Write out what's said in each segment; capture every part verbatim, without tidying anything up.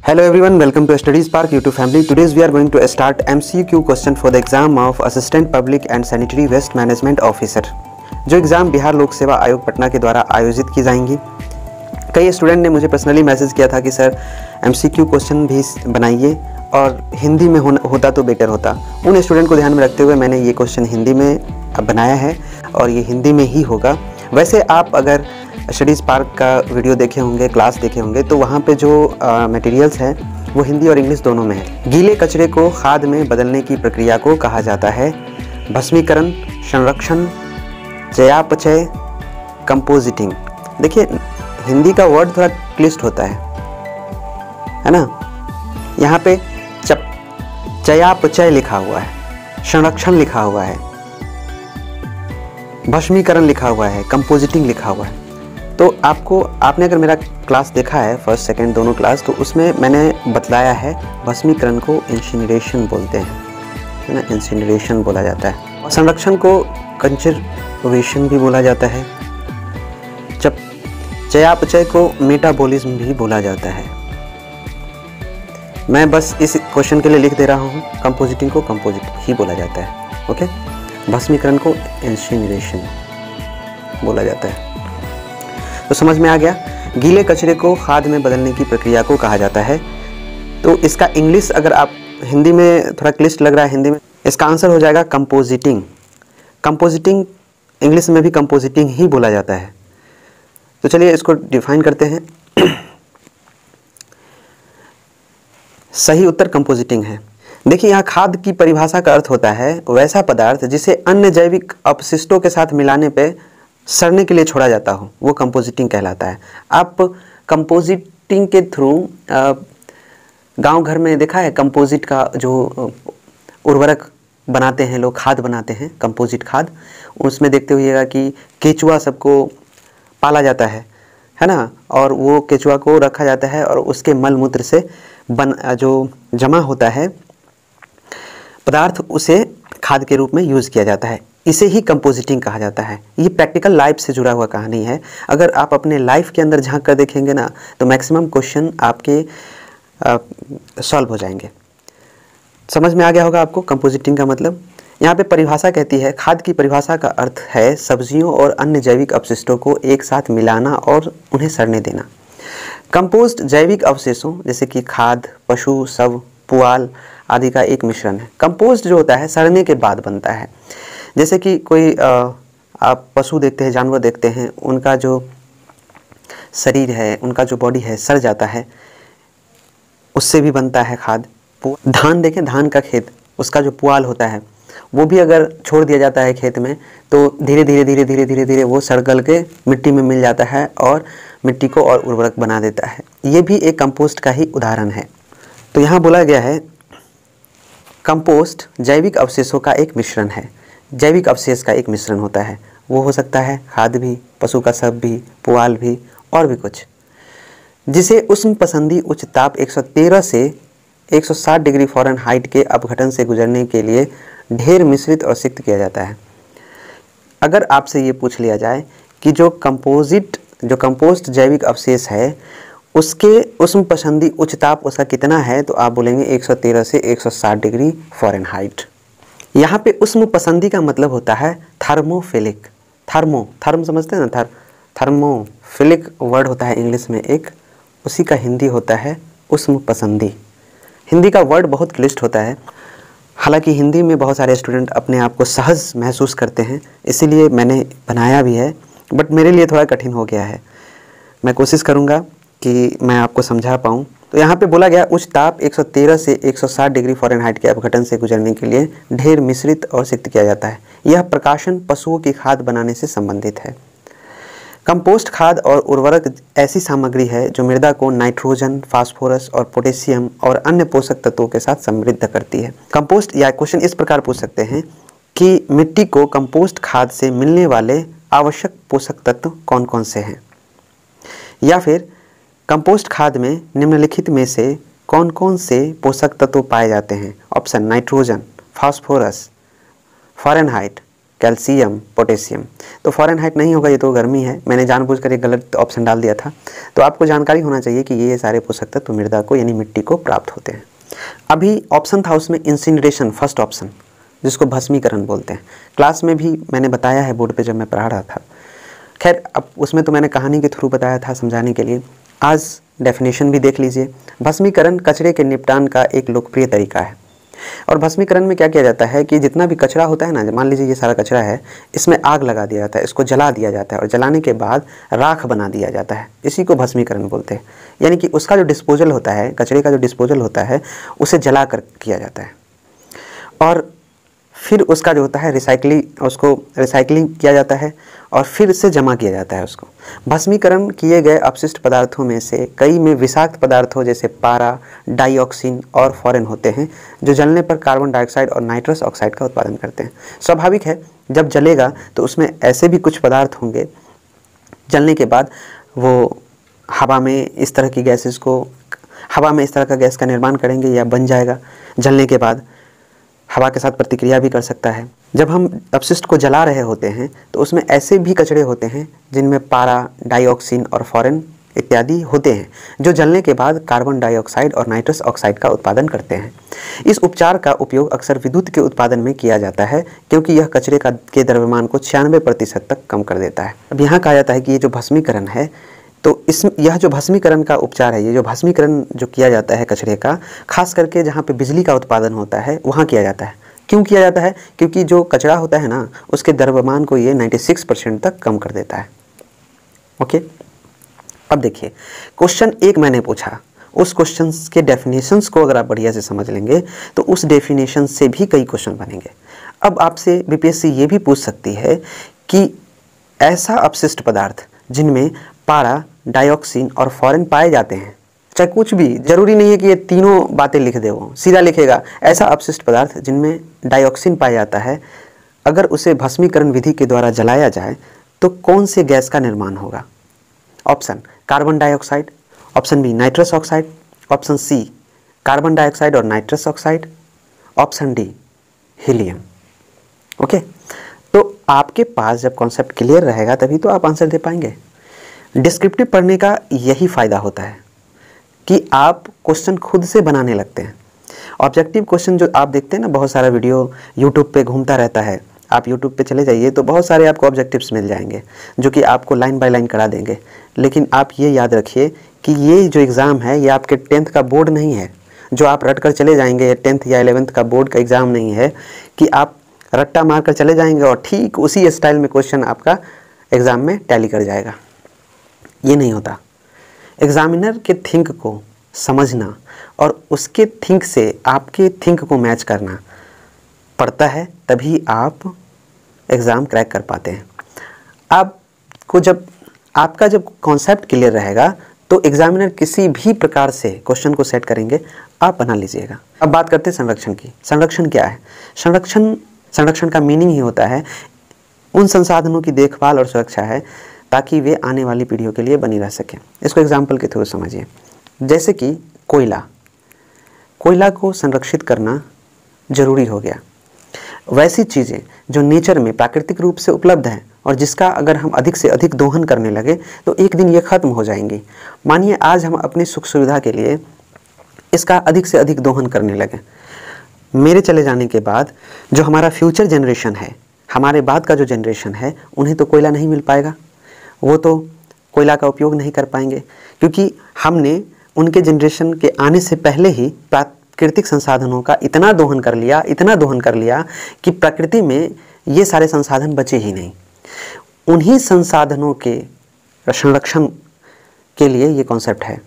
Hello everyone, welcome to Study Spark YouTube family. Today we are going to start M C Q question for the exam of Assistant Public and Sanitary Waste Management Officer, जो exam Bihar Lok Seva आयोग पटना के द्वारा आयोजित की जाएंगी। कई student ने मुझे पर्सनली मैसेज किया था कि sir M C Q question भी बनाइए और हिंदी में होना होता तो बेटर होता। उन स्टूडेंट को ध्यान में रखते हुए मैंने ये क्वेश्चन हिंदी में बनाया है और ये हिंदी में ही होगा। वैसे आप अगर स्टडी स्पार्क का वीडियो देखे होंगे, क्लास देखे होंगे, तो वहाँ पे जो मटेरियल्स हैं वो हिंदी और इंग्लिश दोनों में है। गीले कचरे को खाद में बदलने की प्रक्रिया को कहा जाता है भस्मीकरण, संरक्षण, चयापचय, कंपोजिटिंग। देखिए हिंदी का वर्ड थोड़ा क्लिष्ट होता है है ना। यहाँ पे चप चयापचय लिखा हुआ है, संरक्षण लिखा हुआ है, भस्मीकरण लिखा हुआ है, कंपोजिटिंग लिखा हुआ है। तो आपको आपने अगर मेरा क्लास देखा है फर्स्ट सेकंड दोनों क्लास, तो उसमें मैंने बतलाया है भस्मीकरण को इंसिनरेशन बोलते हैं, है ना, इंसिनरेशन बोला जाता है। और संरक्षण को कंजर्वेशन भी बोला जाता है। जब चयापचय को मेटाबॉलिज्म भी बोला जाता है। मैं बस इस क्वेश्चन के लिए लिख दे रहा हूँ, कंपोजिटिंग को कंपोजिट ही बोला जाता है। ओके, भस्मीकरण को इंसिनरेशन बोला जाता है। तो समझ में आ गया। गीले कचरे को खाद में बदलने की प्रक्रिया को कहा जाता है। तो इसका इंग्लिश अगर आप हिंदी में थोड़ा क्लिष्ट लग रहा है, हिंदी में इसका आंसर हो जाएगा कंपोजिटिंग। कंपोजिटिंग इंग्लिश में भी कंपोजिटिंग ही बोला जाता है। तो चलिए इसको डिफाइन करते हैं। सही उत्तर कंपोजिटिंग है। देखिए यहाँ खाद की परिभाषा का अर्थ होता है वैसा पदार्थ जिसे अन्य जैविक अपशिष्टों के साथ मिलाने पे सड़ने के लिए छोड़ा जाता हो, वो कंपोजिटिंग कहलाता है। आप कंपोजिटिंग के थ्रू गांव घर में देखा है, कंपोजिट का जो उर्वरक बनाते हैं लोग, खाद बनाते हैं, कंपोजिट खाद, उसमें देखते हुइएगा कि केचुआ सबको पाला जाता है है ना, और वो केचुआ को रखा जाता है और उसके मल मूत्र से बन जो जमा होता है पदार्थ, उसे खाद के रूप में यूज़ किया जाता है। इसे ही कंपोजिटिंग कहा जाता है। ये प्रैक्टिकल लाइफ से जुड़ा हुआ कहानी है। अगर आप अपने लाइफ के अंदर झांक कर देखेंगे ना, तो मैक्सिमम क्वेश्चन आपके सॉल्व हो जाएंगे। समझ में आ गया होगा आपको कंपोजिटिंग का मतलब। यहाँ पे परिभाषा कहती है, खाद की परिभाषा का अर्थ है सब्जियों और अन्य जैविक अपशिष्टों को एक साथ मिलाना और उन्हें सड़ने देना। कंपोस्ट जैविक अवशेषों जैसे कि खाद, पशु शव, पुआल आदि का एक मिश्रण है। कंपोस्ट जो होता है सड़ने के बाद बनता है। जैसे कि कोई आ, आप पशु देखते हैं, जानवर देखते हैं, उनका जो शरीर है, उनका जो बॉडी है सड़ जाता है, उससे भी बनता है खाद। धान देखें, धान का खेत, उसका जो पुआल होता है वो भी अगर छोड़ दिया जाता है खेत में, तो धीरे धीरे धीरे धीरे धीरे धीरे वो सड़ गल के मिट्टी में मिल जाता है और मिट्टी को और उर्वरक बना देता है। ये भी एक कंपोस्ट का ही उदाहरण है। तो यहाँ बोला गया है कंपोस्ट जैविक अवशेषों का एक मिश्रण है। जैविक अवशेष का एक मिश्रण होता है, वो हो सकता है खाद भी, पशु का शव भी, पुआल भी और भी कुछ, जिसे उष्ण पसंदी उच्च ताप एक सौ तेरह से एक सौ साठ डिग्री फ़ारेनहाइट के अपघटन से गुजरने के लिए ढेर मिश्रित और सिक्त किया जाता है। अगर आपसे ये पूछ लिया जाए कि जो कंपोजिट जो कंपोस्ट जैविक अवशेष है उसके उष्ण पसंदी उच्च ताप उसका कितना है, तो आप बोलेंगे एक सौ तेरह से एक सौ साठ डिग्री फ़ारेनहाइट। यहाँ पे उष्ण पसंदी का मतलब होता है थर्मोफिलिक। थर्मो थर्म समझते हैं ना, थर थर्मोफिलिक वर्ड होता है इंग्लिश में एक, उसी का हिंदी होता है उष्ण पसंदी। हिंदी का वर्ड बहुत क्लिष्ट होता है। हालांकि हिंदी में बहुत सारे स्टूडेंट अपने आप को सहज महसूस करते हैं, इसीलिए मैंने बनाया भी है, बट मेरे लिए थोड़ा कठिन हो गया है। मैं कोशिश करूँगा कि मैं आपको समझा पाऊँ। तो यहाँ पे बोला गया उच्च ताप एक सौ तेरह से एक सौ साठ डिग्री फ़ारेनहाइट के अपघटन से गुजरने के लिए ढेर मिश्रित और सिक्त किया जाता है। यह प्रकाशन पशुओं की खाद बनाने से संबंधित है। कंपोस्ट खाद और उर्वरक ऐसी सामग्री है जो मृदा को नाइट्रोजन, फास्फोरस और पोटेशियम और अन्य पोषक तत्वों के साथ समृद्ध करती है। कंपोस्ट या क्वेश्चन इस प्रकार पूछ सकते हैं कि मिट्टी को कंपोस्ट खाद से मिलने वाले आवश्यक पोषक तत्व कौन कौन से हैं, या फिर कंपोस्ट खाद में निम्नलिखित में से कौन कौन से पोषक तत्व पाए जाते हैं। Option nitrogen, phosphorus, Fahrenheit, calcium, potassium. तो फ़ारेनहाइट नहीं होगा, ये तो गर्मी है, मैंने जानबूझकर एक गलत ऑप्शन डाल दिया था। तो आपको जानकारी होना चाहिए कि ये सारे पोषक तत्व मृदा को यानी मिट्टी को प्राप्त होते हैं। अभी ऑप्शन था उसमें इंसिनरेशन, फर्स्ट ऑप्शन, जिसको भस्मीकरण बोलते हैं। क्लास में भी मैंने बताया है, बोर्ड पे जब मैं पढ़ा रहा था। खैर अब उसमें तो मैंने कहानी के थ्रू बताया था समझाने के लिए, आज डेफिनेशन भी देख लीजिए। भस्मीकरण कचरे के निपटान का एक लोकप्रिय तरीका है। और भस्मीकरण में क्या किया जाता है कि जितना भी कचरा होता है ना, मान लीजिए ये सारा कचरा है, इसमें आग लगा दिया जाता है, इसको जला दिया जाता है और जलाने के बाद राख बना दिया जाता है। इसी को भस्मीकरण बोलते हैं। यानी कि उसका जो डिस्पोजल होता है, कचरे का जो डिस्पोजल होता है, उसे जला कर किया जाता है और फिर उसका जो होता है रिसाइकलिंग, उसको रिसाइकलिंग किया जाता है और फिर से जमा किया जाता है उसको। भस्मीकरण किए गए अपशिष्ट पदार्थों में से कई में विषाक्त पदार्थों जैसे पारा, डाइऑक्सिन और फॉरेन होते हैं, जो जलने पर कार्बन डाइऑक्साइड और नाइट्रस ऑक्साइड का उत्पादन करते हैं। स्वाभाविक है, जब जलेगा तो उसमें ऐसे भी कुछ पदार्थ होंगे, जलने के बाद वो हवा में इस तरह की गैसेस को, हवा में इस तरह का गैस का निर्माण करेंगे या बन जाएगा, जलने के बाद हवा के साथ प्रतिक्रिया भी कर सकता है। जब हम अपशिष्ट को जला रहे होते हैं तो उसमें ऐसे भी कचरे होते हैं जिनमें पारा, डाइऑक्सिन और फॉरेन इत्यादि होते हैं, जो जलने के बाद कार्बन डाइऑक्साइड और नाइट्रस ऑक्साइड का उत्पादन करते हैं। इस उपचार का उपयोग अक्सर विद्युत के उत्पादन में किया जाता है, क्योंकि यह कचरे का के द्रव्यमान को छियानवे प्रतिशत तक कम कर देता है। अब यहाँ कहा जाता है कि ये जो भस्मीकरण है, तो इस यह जो भस्मीकरण का उपचार है, ये जो भस्मीकरण जो किया जाता है कचरे का, खास करके जहाँ पे बिजली का उत्पादन होता है वहाँ किया जाता है। क्यों किया जाता है? क्योंकि जो कचरा होता है ना, उसके द्रव्यमान को ये छियानवे परसेंट तक कम कर देता है। ओके, अब देखिए क्वेश्चन एक मैंने पूछा, उस क्वेश्चन के डेफिनेशंस को अगर आप बढ़िया से समझ लेंगे तो उस डेफिनेशन से भी कई क्वेश्चन बनेंगे। अब आपसे बीपीएससी ये भी पूछ सकती है कि ऐसा अपशिष्ट पदार्थ जिनमें पारा, डाइऑक्सिन और फॉरेन पाए जाते हैं, चाहे कुछ भी, जरूरी नहीं है कि ये तीनों बातें लिख दे, वो सीधा लिखेगा ऐसा अपशिष्ट पदार्थ जिनमें डाइऑक्सिन पाया जाता है, अगर उसे भस्मीकरण विधि के द्वारा जलाया जाए तो कौन से गैस का निर्माण होगा? Option carbon dioxide, option B nitrous oxide, option C carbon dioxide और nitrous oxide, option D helium. Okay, तो आपके पास जब कॉन्सेप्ट क्लियर रहेगा तभी तो आप आंसर दे पाएंगे। डिस्क्रिप्टिव पढ़ने का यही फ़ायदा होता है कि आप क्वेश्चन खुद से बनाने लगते हैं। ऑब्जेक्टिव क्वेश्चन जो आप देखते हैं ना, बहुत सारा वीडियो यूट्यूब पे घूमता रहता है, आप यूट्यूब पे चले जाइए तो बहुत सारे आपको ऑब्जेक्टिव्स मिल जाएंगे जो कि आपको लाइन बाय लाइन करा देंगे। लेकिन आप ये याद रखिए कि ये जो एग्ज़ाम है ये आपके टेंथ का बोर्ड नहीं है जो आप रट कर चले जाएंगे। टेंथ या इलेवेंथ का बोर्ड का एग्ज़ाम नहीं है कि आप रट्टा मार कर चले जाएंगे और ठीक उसी स्टाइल में क्वेश्चन आपका एग्ज़ाम में टैली कर जाएगा। ये नहीं होता। एग्जामिनर के थिंक को समझना और उसके थिंक से आपके थिंक को मैच करना पड़ता है, तभी आप एग्ज़ाम क्रैक कर पाते हैं। आपको जब आपका जब कॉन्सेप्ट क्लियर रहेगा तो एग्जामिनर किसी भी प्रकार से क्वेश्चन को सेट करेंगे, आप बना लीजिएगा। अब बात करते हैं संरक्षण की। संरक्षण क्या है? संरक्षण संरक्षण का मीनिंग ही होता है उन संसाधनों की देखभाल और सुरक्षा है ताकि वे आने वाली पीढ़ियों के लिए बनी रह सकें। इसको एग्जाम्पल के थ्रू समझिए। जैसे कि कोयला, कोयला को संरक्षित करना जरूरी हो गया। वैसी चीज़ें जो नेचर में प्राकृतिक रूप से उपलब्ध हैं और जिसका अगर हम अधिक से अधिक दोहन करने लगे तो एक दिन ये ख़त्म हो जाएंगी। मानिए आज हम अपनी सुख सुविधा के लिए इसका अधिक से अधिक दोहन करने लगे, मेरे चले जाने के बाद जो हमारा फ्यूचर जनरेशन है, हमारे बाद का जो जनरेशन है, उन्हें तो कोयला नहीं मिल पाएगा, वो तो कोयला का उपयोग नहीं कर पाएंगे, क्योंकि हमने उनके जनरेशन के आने से पहले ही प्राकृतिक संसाधनों का इतना दोहन कर लिया इतना दोहन कर लिया कि प्रकृति में ये सारे संसाधन बचे ही नहीं। उन्हीं संसाधनों के संरक्षण के लिए ये कॉन्सेप्ट है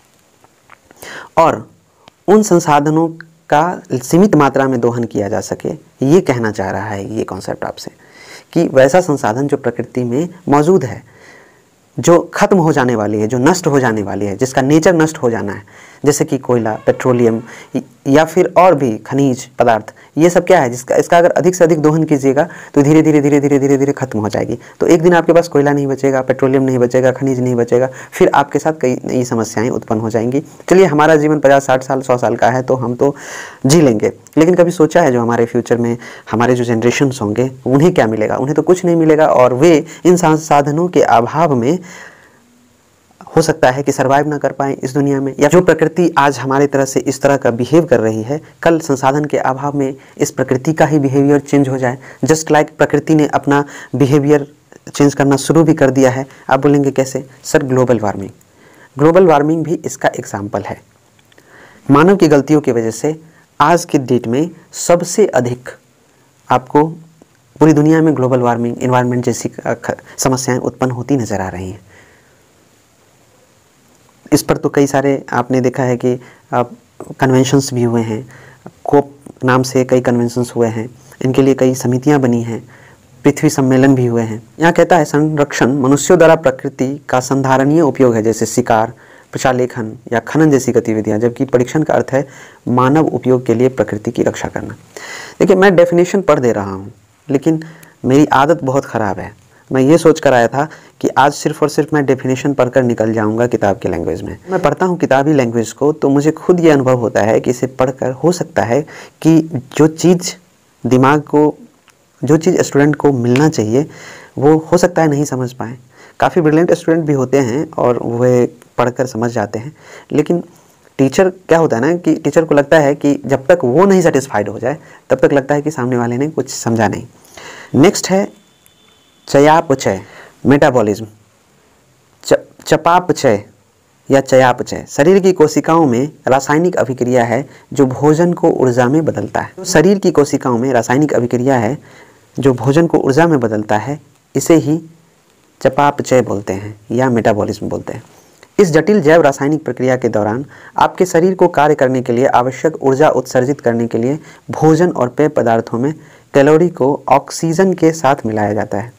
और उन संसाधनों का सीमित मात्रा में दोहन किया जा सके, ये कहना चाह रहा है ये कॉन्सेप्ट आपसे कि वैसा संसाधन जो प्रकृति में मौजूद है, जो ख़त्म हो जाने वाली है, जो नष्ट हो जाने वाली है, जिसका नेचर नष्ट हो जाना है, जैसे कि कोयला, पेट्रोलियम, या फिर और भी खनिज पदार्थ, ये सब क्या है जिसका इसका अगर अधिक से अधिक दोहन कीजिएगा तो धीरे धीरे धीरे धीरे धीरे धीरे खत्म हो जाएगी। तो एक दिन आपके पास कोयला नहीं बचेगा, पेट्रोलियम नहीं बचेगा, खनिज नहीं बचेगा, फिर आपके साथ कई नई समस्याएं उत्पन्न हो जाएंगी। चलिए हमारा जीवन पचास साठ साल सौ साल का है तो हम तो जी लेंगे, लेकिन कभी सोचा है जो हमारे फ्यूचर में हमारे जो जनरेशन्स होंगे उन्हें क्या मिलेगा? उन्हें तो कुछ नहीं मिलेगा और वे इन संसाधनों के अभाव में हो सकता है कि सर्वाइव ना कर पाएँ इस दुनिया में। या जो प्रकृति आज हमारे तरह से इस तरह का बिहेव कर रही है, कल संसाधन के अभाव में इस प्रकृति का ही बिहेवियर चेंज हो जाए। जस्ट लाइक like प्रकृति ने अपना बिहेवियर चेंज करना शुरू भी कर दिया है। आप बोलेंगे कैसे? Sir global warming. Global warming भी इसका एग्जाम्पल है। मानव की गलतियों की वजह से आज की डेट में सबसे अधिक आपको पूरी दुनिया में ग्लोबल वार्मिंग, इन्वायरमेंट जैसी समस्याएं उत्पन्न होती नज़र आ रही हैं। इस पर तो कई सारे आपने देखा है कि कन्वेंशंस भी हुए हैं, कोप नाम से कई कन्वेंशंस हुए हैं, इनके लिए कई समितियां बनी हैं, पृथ्वी सम्मेलन भी हुए हैं। यहाँ कहता है संरक्षण मनुष्यों द्वारा प्रकृति का संधारणीय उपयोग है, जैसे शिकार, प्रचालेखन या खनन जैसी गतिविधियाँ, जबकि परीक्षण का अर्थ है मानव उपयोग के लिए प्रकृति की रक्षा करना। देखिए मैं डेफिनेशन पढ़ दे रहा हूँ, लेकिन मेरी आदत बहुत ख़राब है। मैं ये सोच कर आया था कि आज सिर्फ और सिर्फ मैं डेफिनेशन पढ़कर निकल जाऊंगा किताब की लैंग्वेज में। मैं पढ़ता हूँ किताबी लैंग्वेज को तो मुझे खुद ये अनुभव होता है कि इसे पढ़कर हो सकता है कि जो चीज़ दिमाग को, जो चीज़ स्टूडेंट को मिलना चाहिए वो हो सकता है नहीं समझ पाए। काफ़ी ब्रिलियंट स्टूडेंट भी होते हैं और वे पढ़कर समझ जाते हैं, लेकिन टीचर क्या होता है ना कि टीचर को लगता है कि जब तक वो नहीं सेटिस्फाइड हो जाए तब तक लगता है कि सामने वाले ने कुछ समझा नहीं। नेक्स्ट है चयापचय, मेटाबॉलिज्म। च चपापचय या चयापचय शरीर की कोशिकाओं में रासायनिक अभिक्रिया है जो भोजन को ऊर्जा में बदलता है। शरीर की कोशिकाओं में रासायनिक अभिक्रिया है जो भोजन को ऊर्जा में बदलता है, इसे ही चपापचय बोलते हैं या मेटाबॉलिज्म बोलते हैं। इस जटिल जैव रासायनिक प्रक्रिया के दौरान आपके शरीर को कार्य करने के लिए आवश्यक ऊर्जा उत्सर्जित करने के लिए भोजन और पेय पदार्थों में कैलोरी को ऑक्सीजन के साथ मिलाया जाता है।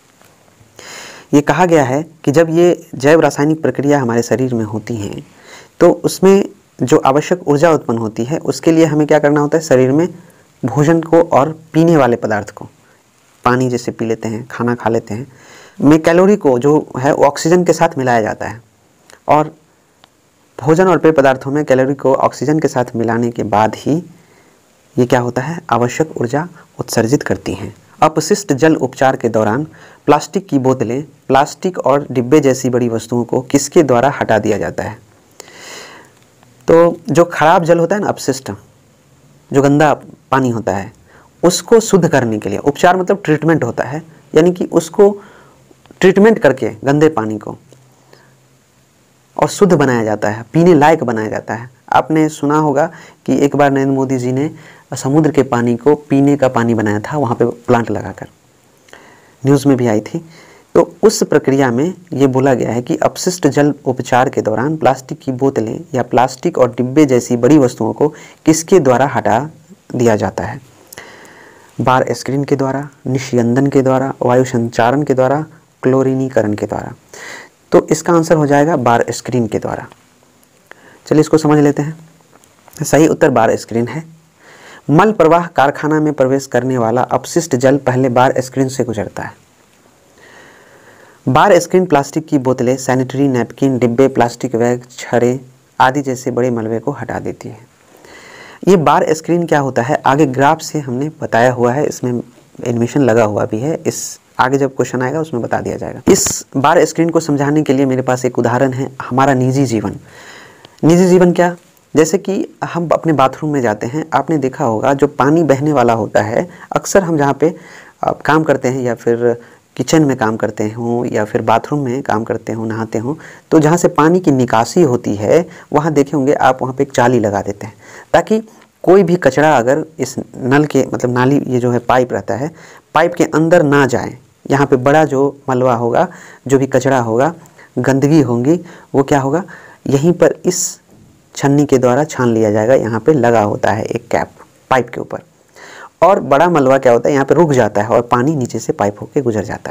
ये कहा गया है कि जब ये जैव रासायनिक प्रक्रिया हमारे शरीर में होती हैं तो उसमें जो आवश्यक ऊर्जा उत्पन्न होती है उसके लिए हमें क्या करना होता है? शरीर में भोजन को और पीने वाले पदार्थ को, पानी जैसे पी लेते हैं, खाना खा लेते हैं, में कैलोरी को जो है ऑक्सीजन के साथ मिलाया जाता है। और भोजन और पेय पदार्थों में कैलोरी को ऑक्सीजन के साथ मिलाने के बाद ही ये क्या होता है? आवश्यक ऊर्जा उत्सर्जित करती हैं। अपशिष्ट जल उपचार के दौरान प्लास्टिक की बोतलें, प्लास्टिक और डिब्बे जैसी बड़ी वस्तुओं को किसके द्वारा हटा दिया जाता है? तो जो खराब जल होता है ना, अपशिष्ट, जो गंदा पानी होता है, उसको शुद्ध करने के लिए उपचार मतलब ट्रीटमेंट होता है, यानी कि उसको ट्रीटमेंट करके गंदे पानी को और शुद्ध बनाया जाता है, पीने लायक बनाया जाता है। आपने सुना होगा कि एक बार नरेंद्र मोदी जी ने समुद्र के पानी को पीने का पानी बनाया था, वहाँ पे प्लांट लगाकर, न्यूज़ में भी आई थी। तो उस प्रक्रिया में ये बोला गया है कि अपशिष्ट जल उपचार के दौरान प्लास्टिक की बोतलें या प्लास्टिक और डिब्बे जैसी बड़ी वस्तुओं को किसके द्वारा हटा दिया जाता है? बार स्क्रीन के द्वारा, निष्यंदन के द्वारा, वायु संचारण के द्वारा, क्लोरीनीकरण के द्वारा। तो इसका आंसर हो जाएगा बार स्क्रीन के द्वारा। चलिए इसको समझ लेते हैं। सही उत्तर बार स्क्रीन है। मल प्रवाह कारखाना में प्रवेश करने वाला अपशिष्ट जल पहले बार स्क्रीन से गुजरता है। बार स्क्रीन प्लास्टिक की बोतलें, सैनिटरी नैपकिन, डिब्बे, प्लास्टिक बैग, छड़े आदि जैसे बड़े मलबे को हटा देती है। ये बार स्क्रीन क्या होता है आगे ग्राफ से हमने बताया हुआ है, इसमें एनिमेशन लगा हुआ भी है, इस आगे जब क्वेश्चन आएगा उसमें बता दिया जाएगा। इस बार स्क्रीन को समझाने के लिए मेरे पास एक उदाहरण है, हमारा निजी जीवन। निजी जीवन क्या? जैसे कि हम अपने बाथरूम में जाते हैं, आपने देखा होगा जो पानी बहने वाला होता है, अक्सर हम जहाँ पे काम करते हैं या फिर किचन में काम करते हों या फिर बाथरूम में काम करते हों, नहाते हों, तो जहाँ से पानी की निकासी होती है वहाँ देखे होंगे आप, वहाँ पे एक जाली लगा देते हैं ताकि कोई भी कचरा अगर इस नल के मतलब नाली, ये जो है पाइप रहता है, पाइप के अंदर ना जाए। यहाँ पे बड़ा जो मलबा होगा, जो भी कचरा होगा, गंदगी होंगी, वो क्या होगा, यहीं पर इस छन्नी के द्वारा छान लिया जाएगा। यहाँ पे लगा होता है एक कैप पाइप के ऊपर, और बड़ा मलबा क्या होता है यहाँ पे रुक जाता है और पानी नीचे से पाइप होके गुजर जाता है।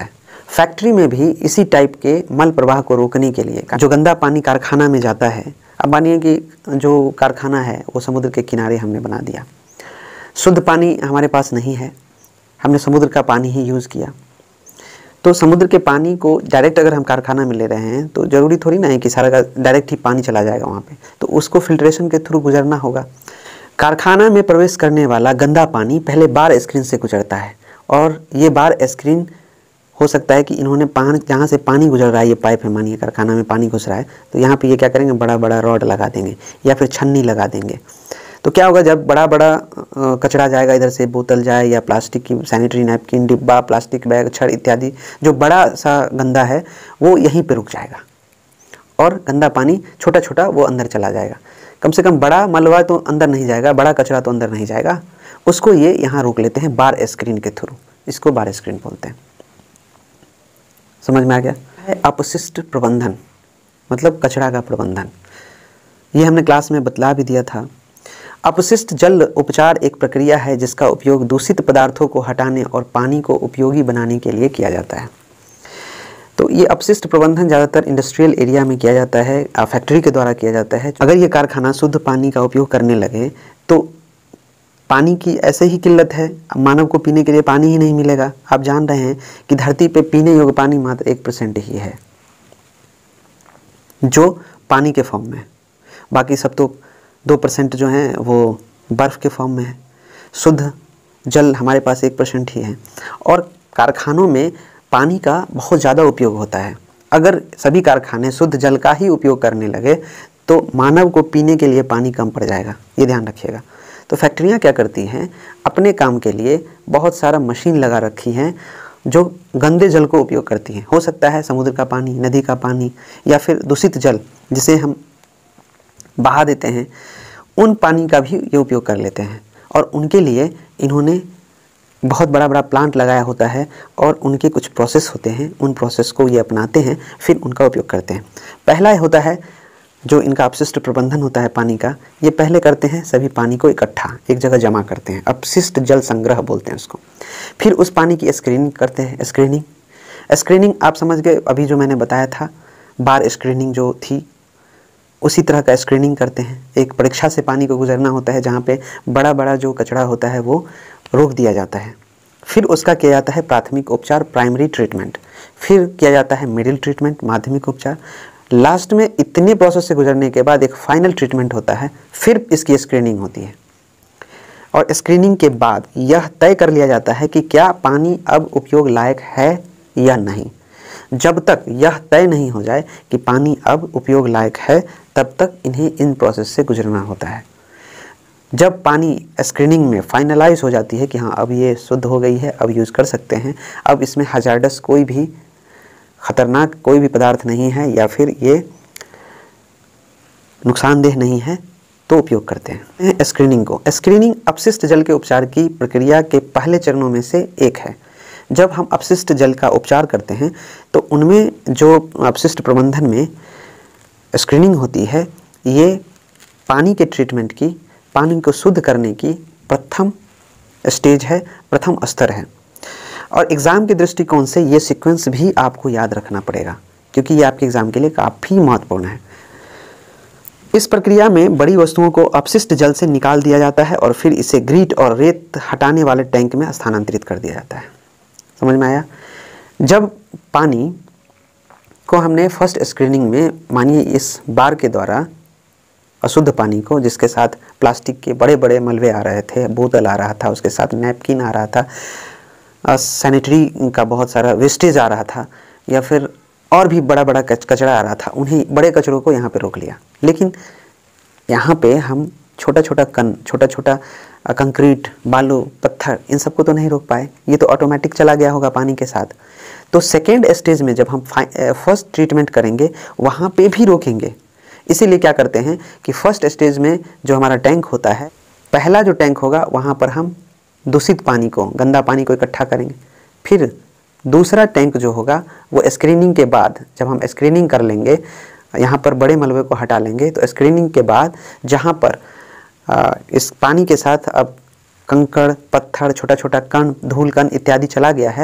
फैक्ट्री में भी इसी टाइप के मल प्रवाह को रोकने के लिए जो गंदा पानी कारखाना में जाता है, अब मानिए कि जो कारखाना है वो समुद्र के किनारे हमने बना दिया, शुद्ध पानी हमारे पास नहीं है, हमने समुद्र का पानी ही यूज़ किया, तो समुद्र के पानी को डायरेक्ट अगर हम कारखाना में ले रहे हैं तो ज़रूरी थोड़ी ना है कि सारा का डायरेक्ट ही पानी चला जाएगा वहाँ पे, तो उसको फिल्ट्रेशन के थ्रू गुजरना होगा। कारखाना में प्रवेश करने वाला गंदा पानी पहले बार स्क्रीन से गुजरता है, और ये बार स्क्रीन हो सकता है कि इन्होंने पानी, जहाँ से पानी गुजर रहा है, ये पाइप है, मानिए कारखाना में पानी घुस रहा है, तो यहाँ पे ये क्या करेंगे, बड़ा बड़ा रॉड लगा देंगे या फिर छन्नी लगा देंगे। तो क्या होगा, जब बड़ा बड़ा कचरा जाएगा इधर से, बोतल जाए या प्लास्टिक की सैनिटरी नैपकिन, डिब्बा, प्लास्टिक बैग, छड़ इत्यादि, जो बड़ा सा गंदा है वो यहीं पे रुक जाएगा, और गंदा पानी छोटा छोटा वो अंदर चला जाएगा। कम से कम बड़ा मलबा तो अंदर नहीं जाएगा, बड़ा कचरा तो अंदर नहीं जाएगा, उसको ये यहाँ रोक लेते हैं बार स्क्रीन के थ्रू, इसको बार स्क्रीन बोलते हैं। समझ में आ गया है। अपशिष्ट प्रबंधन मतलब कचरा का प्रबंधन, ये हमने क्लास में बतला भी दिया था। अपशिष्ट जल उपचार एक प्रक्रिया है जिसका उपयोग दूषित पदार्थों को हटाने और पानी को उपयोगी बनाने के लिए किया जाता है। तो ये अपशिष्ट प्रबंधन ज़्यादातर इंडस्ट्रियल एरिया में किया जाता है, फैक्ट्री के द्वारा किया जाता है। अगर ये कारखाना शुद्ध पानी का उपयोग करने लगे तो पानी की ऐसे ही किल्लत है, मानव को पीने के लिए पानी ही नहीं मिलेगा। आप जान रहे हैं कि धरती पे पीने योग्य पानी मात्र एक परसेंट ही है जो पानी के फॉर्म में है, बाकी सब तो दो परसेंट जो हैं वो बर्फ़ के फॉर्म में है। शुद्ध जल हमारे पास एक परसेंट ही है, और कारखानों में पानी का बहुत ज़्यादा उपयोग होता है। अगर सभी कारखाने शुद्ध जल का ही उपयोग करने लगे तो मानव को पीने के लिए पानी कम पड़ जाएगा, ये ध्यान रखिएगा। तो फैक्ट्रियाँ क्या करती हैं, अपने काम के लिए बहुत सारा मशीन लगा रखी हैं जो गंदे जल को उपयोग करती हैं। हो सकता है समुद्र का पानी, नदी का पानी, या फिर दूषित जल जिसे हम बहा देते हैं, उन पानी का भी ये उपयोग कर लेते हैं, और उनके लिए इन्होंने बहुत बड़ा बड़ा प्लांट लगाया होता है, और उनके कुछ प्रोसेस होते हैं, उन प्रोसेस को ये अपनाते हैं, फिर उनका उपयोग करते हैं। पहला होता है जो इनका अपशिष्ट प्रबंधन होता है पानी का, ये पहले करते हैं सभी पानी को इकट्ठा एक जगह जमा करते हैं, अपशिष्ट जल संग्रह बोलते हैं उसको। फिर उस पानी की स्क्रीनिंग करते हैं, स्क्रीनिंग स्क्रीनिंग आप समझ गए, अभी जो मैंने बताया था बार स्क्रीनिंग जो थी, उसी तरह का स्क्रीनिंग करते हैं। एक परीक्षा से पानी को गुजरना होता है जहाँ पे बड़ा बड़ा जो कचरा होता है वो रोक दिया जाता है। फिर उसका किया जाता है प्राथमिक उपचार, प्राइमरी ट्रीटमेंट, फिर किया जाता है मिडिल ट्रीटमेंट, माध्यमिक उपचार, लास्ट में इतने प्रोसेस से गुजरने के बाद एक फाइनल ट्रीटमेंट होता है, फिर इसकी स्क्रीनिंग होती है। और स्क्रीनिंग के बाद यह तय कर लिया जाता है कि क्या पानी अब उपयोग लायक है या नहीं। जब तक यह तय नहीं हो जाए कि पानी अब उपयोग लायक है, तब तक इन्हें इन प्रोसेस से गुजरना होता है। जब पानी स्क्रीनिंग में फाइनलाइज हो जाती है कि हाँ अब ये शुद्ध हो गई है, अब यूज़ कर सकते हैं, अब इसमें हजार्डस कोई भी खतरनाक कोई भी पदार्थ नहीं है या फिर ये नुकसानदेह नहीं है, तो उपयोग करते हैं स्क्रीनिंग को। स्क्रीनिंग अपशिष्ट जल के उपचार की प्रक्रिया के पहले चरणों में से एक है। जब हम अपशिष्ट जल का उपचार करते हैं तो उनमें जो अपशिष्ट प्रबंधन में स्क्रीनिंग होती है, ये पानी के ट्रीटमेंट की, पानी को शुद्ध करने की प्रथम स्टेज है, प्रथम स्तर है। और एग्ज़ाम के दृष्टिकोण से ये सीक्वेंस भी आपको याद रखना पड़ेगा, क्योंकि ये आपके एग्ज़ाम के लिए काफ़ी महत्वपूर्ण है। इस प्रक्रिया में बड़ी वस्तुओं को अपशिष्ट जल से निकाल दिया जाता है और फिर इसे ग्रीट और रेत हटाने वाले टैंक में स्थानांतरित कर दिया जाता है। समझ में आया? जब पानी को हमने फर्स्ट स्क्रीनिंग में, मानिए इस बार के द्वारा अशुद्ध पानी को, जिसके साथ प्लास्टिक के बड़े बड़े मलबे आ रहे थे, बोतल आ रहा था, उसके साथ नैपकिन आ रहा था, सैनिटरी का बहुत सारा वेस्टेज आ रहा था, या फिर और भी बड़ा बड़ा कचरा आ रहा था, उन्हीं बड़े कचरों को यहाँ पे रोक लिया। लेकिन यहाँ पे हम छोटा छोटा कण, छोटा छोटा कंक्रीट, बालू, पत्थर, इन सबको तो नहीं रोक पाए, ये तो ऑटोमेटिक चला गया होगा पानी के साथ। तो सेकेंड स्टेज में जब हम फर्स्ट ट्रीटमेंट करेंगे वहाँ पे भी रोकेंगे। इसीलिए क्या करते हैं कि फर्स्ट स्टेज में जो हमारा टैंक होता है, पहला जो टैंक होगा वहाँ पर हम दूषित पानी को, गंदा पानी को इकट्ठा करेंगे। फिर दूसरा टैंक जो होगा वो स्क्रीनिंग के बाद, जब हम स्क्रीनिंग कर लेंगे, यहाँ पर बड़े मलबे को हटा लेंगे, तो स्क्रीनिंग के बाद जहाँ पर आ, इस पानी के साथ अब कंकड़, पत्थर, छोटा छोटा कण, धूल कण इत्यादि चला गया है,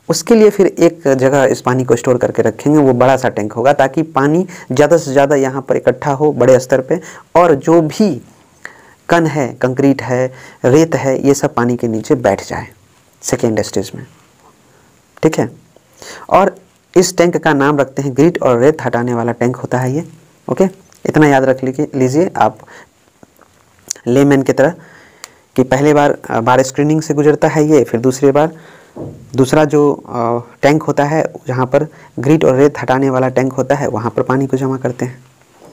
उसके लिए फिर एक जगह इस पानी को स्टोर करके रखेंगे, वो बड़ा सा टैंक होगा, ताकि पानी ज़्यादा से ज़्यादा यहाँ पर इकट्ठा हो बड़े स्तर पे, और जो भी कण है, कंक्रीट है, रेत है, ये सब पानी के नीचे बैठ जाए सेकेंड स्टेज में। ठीक है, और इस टैंक का नाम रखते हैं ग्रिट और रेत हटाने वाला टैंक होता है ये। ओके, इतना याद रख लीजिए आप लेमैन की तरह, कि पहले बार बार स्क्रीनिंग से गुजरता है ये, फिर दूसरी बार दूसरा जो टैंक होता है जहाँ पर ग्रिट और रेत हटाने वाला टैंक होता है, वहाँ पर पानी को जमा करते हैं।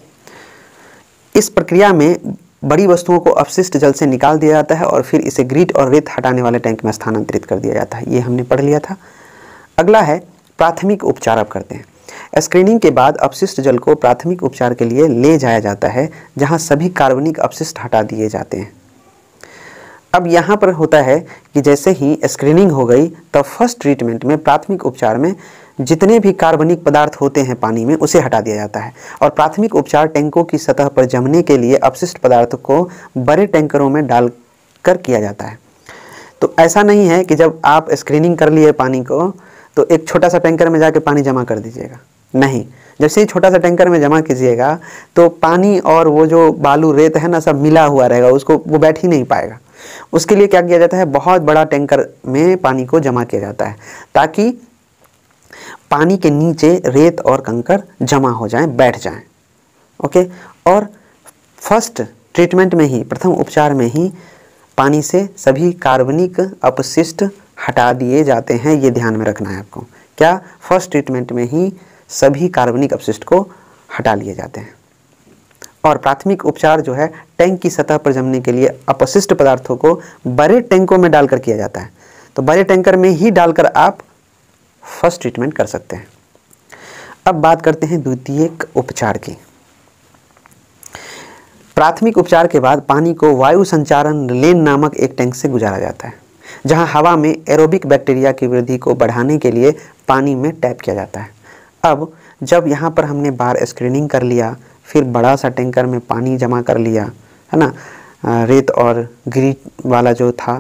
इस प्रक्रिया में बड़ी वस्तुओं को अपशिष्ट जल से निकाल दिया जाता है और फिर इसे ग्रिट और रेत हटाने वाले टैंक में स्थानांतरित कर दिया जाता है। ये हमने पढ़ लिया था। अगला है प्राथमिक उपचार। अब करते हैं। स्क्रीनिंग के बाद अपशिष्ट जल को प्राथमिक उपचार के लिए ले जाया जाता है, जहाँ सभी कार्बनिक अपशिष्ट हटा दिए जाते हैं। अब यहाँ पर होता है कि जैसे ही स्क्रीनिंग हो गई, तब फर्स्ट ट्रीटमेंट में, प्राथमिक उपचार में जितने भी कार्बनिक पदार्थ होते हैं पानी में, उसे हटा दिया जाता है। और प्राथमिक उपचार टैंकों की सतह पर जमने के लिए अपशिष्ट पदार्थ को बड़े टैंकरों में डालकर किया जाता है। तो ऐसा नहीं है कि जब आप स्क्रीनिंग कर लिए पानी को तो एक छोटा सा टैंकर में जाके पानी जमा कर दीजिएगा, नहीं। जब से ही छोटा सा टैंकर में जमा कीजिएगा तो पानी और वो जो बालू रेत है ना, सब मिला हुआ रहेगा, उसको वो बैठ ही नहीं पाएगा। उसके लिए क्या किया जाता है, बहुत बड़ा टैंकर में पानी को जमा किया जाता है, ताकि पानी के नीचे रेत और कंकर जमा हो जाएं, बैठ जाएं। ओके, और फर्स्ट ट्रीटमेंट में ही, प्रथम उपचार में ही पानी से सभी कार्बनिक अपशिष्ट हटा दिए जाते हैं। ये ध्यान में रखना है आपको। क्या, फर्स्ट ट्रीटमेंट में ही सभी कार्बनिक अपशिष्ट को हटा लिए जाते हैं। और प्राथमिक उपचार जो है टैंक की सतह पर जमने के लिए अपशिष्ट पदार्थों को बड़े टैंकों में डालकर किया जाता है। तो बड़े टैंकर में ही डालकर आप फर्स्ट ट्रीटमेंट कर सकते हैं। अब बात करते हैं द्वितीयक उपचार की। प्राथमिक उपचार के बाद पानी को वायु संचारण लेन नामक एक टैंक से गुजारा जाता है, जहां हवा में एरोबिक बैक्टीरिया की वृद्धि को बढ़ाने के लिए पानी में टैप किया जाता है। अब जब यहाँ पर हमने बार स्क्रीनिंग कर लिया, फिर बड़ा सा टैंकर में पानी जमा कर लिया, है ना, रेत और ग्रिट वाला जो था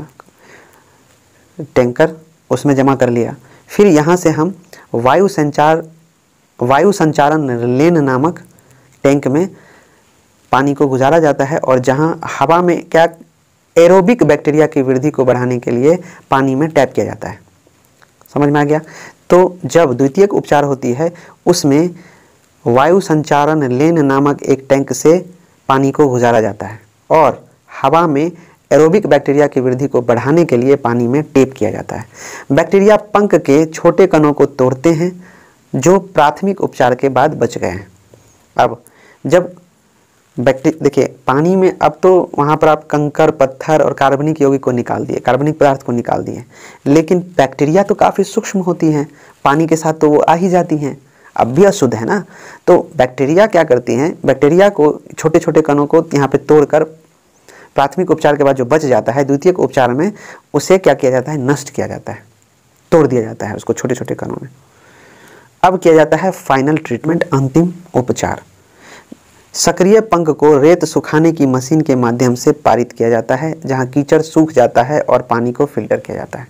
टैंकर, उसमें जमा कर लिया, फिर यहाँ से हम वायु संचार वायु संचारण लेन नामक टैंक में पानी को गुजारा जाता है, और जहाँ हवा में क्या, एरोबिक बैक्टीरिया की वृद्धि को बढ़ाने के लिए पानी में टैप किया जाता है। समझ में आ गया। तो जब द्वितीयक उपचार होती है, उसमें वायु संचारण लेन नामक एक टैंक से पानी को गुजारा जाता है, और हवा में एरोबिक बैक्टीरिया की वृद्धि को बढ़ाने के लिए पानी में टेप किया जाता है। बैक्टीरिया पंख के छोटे कणों को तोड़ते हैं, जो प्राथमिक उपचार के बाद बच गए हैं। अब जब बैक्टीरिया, देखिए पानी में अब तो वहाँ पर आप कंकर, पत्थर और कार्बनिक यौगिक को निकाल दिए, कार्बनिक पदार्थ को निकाल दिए, लेकिन बैक्टीरिया तो काफ़ी सूक्ष्म होती हैं, पानी के साथ तो वो आ ही जाती हैं, अब भी अशुद्ध है ना। तो बैक्टीरिया क्या करती हैं, बैक्टीरिया को, छोटे छोटे कणों को यहाँ पे तोड़कर प्राथमिक उपचार के बाद जो बच जाता है, द्वितीयक उपचार में उसे क्या किया जाता है, नष्ट किया जाता है, तोड़ दिया जाता है उसको छोटे छोटे कणों में। अब किया जाता है फाइनल ट्रीटमेंट, अंतिम उपचार। सक्रिय पंख को रेत सुखाने की मशीन के माध्यम से पारित किया जाता है, जहां कीचड़ सूख जाता है और पानी को फिल्टर किया जाता है।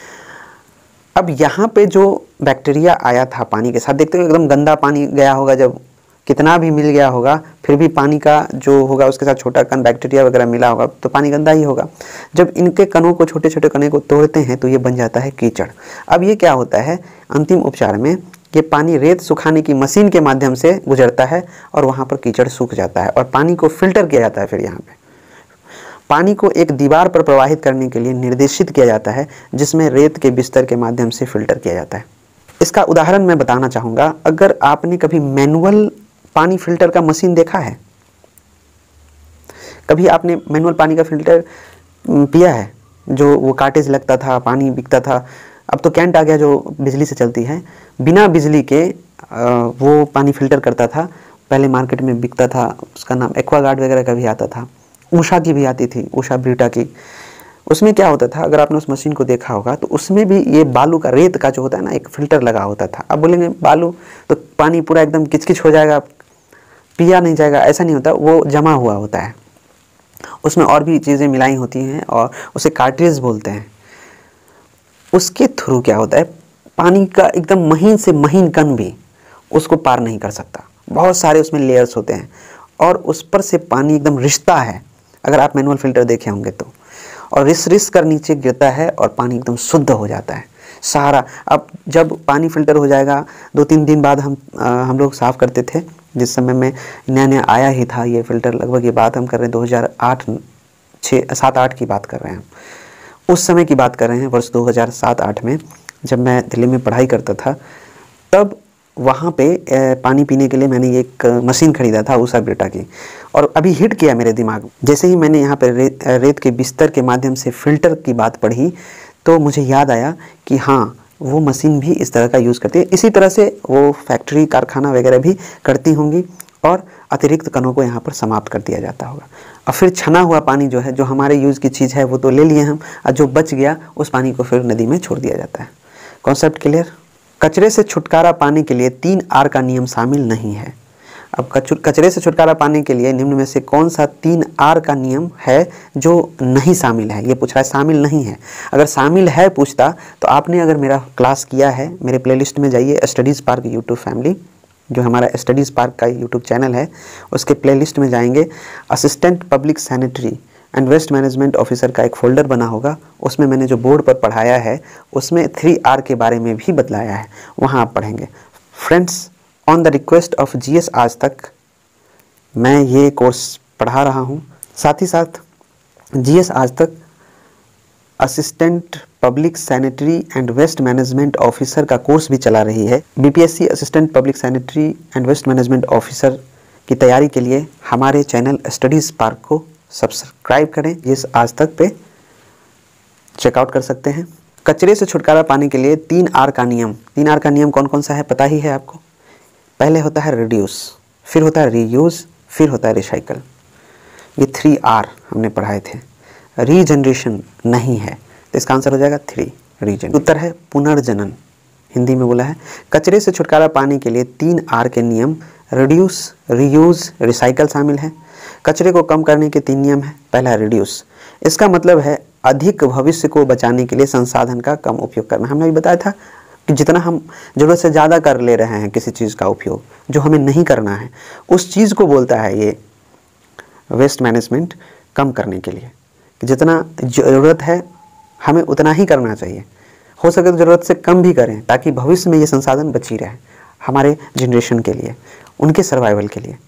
अब यहाँ पे जो बैक्टीरिया आया था पानी के साथ, देखते हो एकदम गंदा पानी गया होगा, जब कितना भी मिल गया होगा, फिर भी पानी का जो होगा उसके साथ छोटा कण बैक्टीरिया वगैरह मिला होगा, तो पानी गंदा ही होगा। जब इनके कणों को, छोटे छोटे कणों को तोड़ते हैं तो ये बन जाता है कीचड़। अब ये क्या होता है, अंतिम उपचार में ये पानी रेत सुखाने की मशीन के माध्यम से गुजरता है और वहाँ पर कीचड़ सूख जाता है, और पानी को फिल्टर किया जाता है। फिर यहाँ पे पानी को एक दीवार पर प्रवाहित करने के लिए निर्देशित किया जाता है, जिसमें रेत के बिस्तर के माध्यम से फिल्टर किया जाता है। इसका उदाहरण मैं बताना चाहूँगा। अगर आपने कभी मैनुअल पानी फिल्टर का मशीन देखा है, कभी आपने मैनुअल पानी का फिल्टर पिया है, जो वो कार्टेज लगता था, पानी बिकता था, अब तो कैंट आ गया जो बिजली से चलती है। बिना बिजली के वो पानी फिल्टर करता था, पहले मार्केट में बिकता था, उसका नाम एक्वागार्ड वगैरह का भी आता था, उषा की भी आती थी, उषा ब्रिटा की। उसमें क्या होता था, अगर आपने उस मशीन को देखा होगा तो उसमें भी ये बालू का, रेत का जो होता है ना, एक फिल्टर लगा होता था। अब बोलेंगे बालू तो पानी पूरा एकदम किचकिच हो जाएगा, पिया नहीं जाएगा, ऐसा नहीं होता, वो जमा हुआ होता है, उसमें और भी चीज़ें मिलाई होती हैं और उसे कार्ट्रिज बोलते हैं। उसके थ्रू क्या होता है, पानी का एकदम महीन से महीन कण भी उसको पार नहीं कर सकता। बहुत सारे उसमें लेयर्स होते हैं और उस पर से पानी एकदम रिश्ता है, अगर आप मैनुअल फ़िल्टर देखे होंगे तो, और रिस रिस कर नीचे गिरता है और पानी एकदम शुद्ध हो जाता है सारा। अब जब पानी फ़िल्टर हो जाएगा, दो तीन दिन बाद हम आ, हम लोग साफ़ करते थे, जिस समय में नया नया आया ही था ये फ़िल्टर, लगभग ये बात हम कर रहे हैं दो हज़ार आठ छः सात आठ की बात कर रहे हैं, उस समय की बात कर रहे हैं, वर्ष दो हज़ार सात आठ में जब मैं दिल्ली में पढ़ाई करता था। तब वहाँ पे पानी पीने के लिए मैंने एक मशीन ख़रीदा था उषा ब्रिटा की, और अभी हिट किया मेरे दिमाग में। जैसे ही मैंने यहाँ पे रे, रेत के बिस्तर के माध्यम से फ़िल्टर की बात पढ़ी तो मुझे याद आया कि हाँ, वो मशीन भी इस तरह का यूज़ करती है। इसी तरह से वो फैक्ट्री कारखाना वगैरह भी करती होंगी और अतिरिक्त कणों को यहाँ पर समाप्त कर दिया जाता होगा। और फिर छना हुआ पानी जो है, जो हमारे यूज़ की चीज़ है वो तो ले लिए हम, और जो बच गया उस पानी को फिर नदी में छोड़ दिया जाता है। Concept clear? कचरे से छुटकारा पाने के लिए तीन आर का नियम शामिल नहीं है। अब कचरे से छुटकारा पाने के लिए निम्न में से कौन सा तीन आर का नियम है जो नहीं शामिल है? ये पूछ रहा है, शामिल नहीं है। अगर शामिल है पूछता तो आपने अगर मेरा क्लास किया है, मेरे प्लेलिस्ट में जाइए, स्टडीज़ पार्क यूट्यूब फैमिली, जो हमारा स्टडीज़ पार्क का यूट्यूब चैनल है, उसके प्लेलिस्ट में जाएंगे, assistant public sanitary and waste management officer का एक फ़ोल्डर बना होगा, उसमें मैंने जो बोर्ड पर पढ़ाया है उसमें थ्री आर के बारे में भी बतलाया है, वहाँ आप पढ़ेंगे। Friends, on the request of GS आज तक मैं ये कोर्स पढ़ा रहा हूँ, साथ ही साथ जीएस आज तक assistant public sanitary and waste management officer का कोर्स भी चला रही है। BPSC assistant public sanitary and waste management officer की तैयारी के लिए हमारे चैनल स्टडीज़ पार्क को सब्सक्राइब करें, जिस आज तक पे चेकआउट कर सकते हैं। कचरे से छुटकारा पाने के लिए तीन आर का नियम, तीन आर का नियम कौन कौन सा है पता ही है आपको? पहले होता है रिड्यूस, फिर होता है रीयूज़, फिर होता है रिसाइकल। ये थ्री आर हमने पढ़ाए थे। रीजनरेशन नहीं है तो इसका आंसर हो जाएगा थ्री, रीजन। उत्तर है पुनर्जनन, हिंदी में बोला है। कचरे से छुटकारा पाने के लिए तीन आर के नियम रिड्यूस, रीयूज़, रिसाइकल शामिल है। कचरे को कम करने के तीन नियम हैं। पहला रिड्यूस, इसका मतलब है अधिक भविष्य को बचाने के लिए संसाधन का कम उपयोग करना। हमने भी बताया था कि जितना हम ज़रूरत से ज़्यादा कर ले रहे हैं किसी चीज़ का उपयोग, जो हमें नहीं करना है, उस चीज़ को बोलता है ये वेस्ट मैनेजमेंट कम करने के लिए, कि जितना ज़रूरत है हमें उतना ही करना चाहिए, हो सके तो ज़रूरत से कम भी करें, ताकि भविष्य में ये संसाधन बची रहे हमारे जनरेशन के लिए, उनके सर्वाइवल के लिए।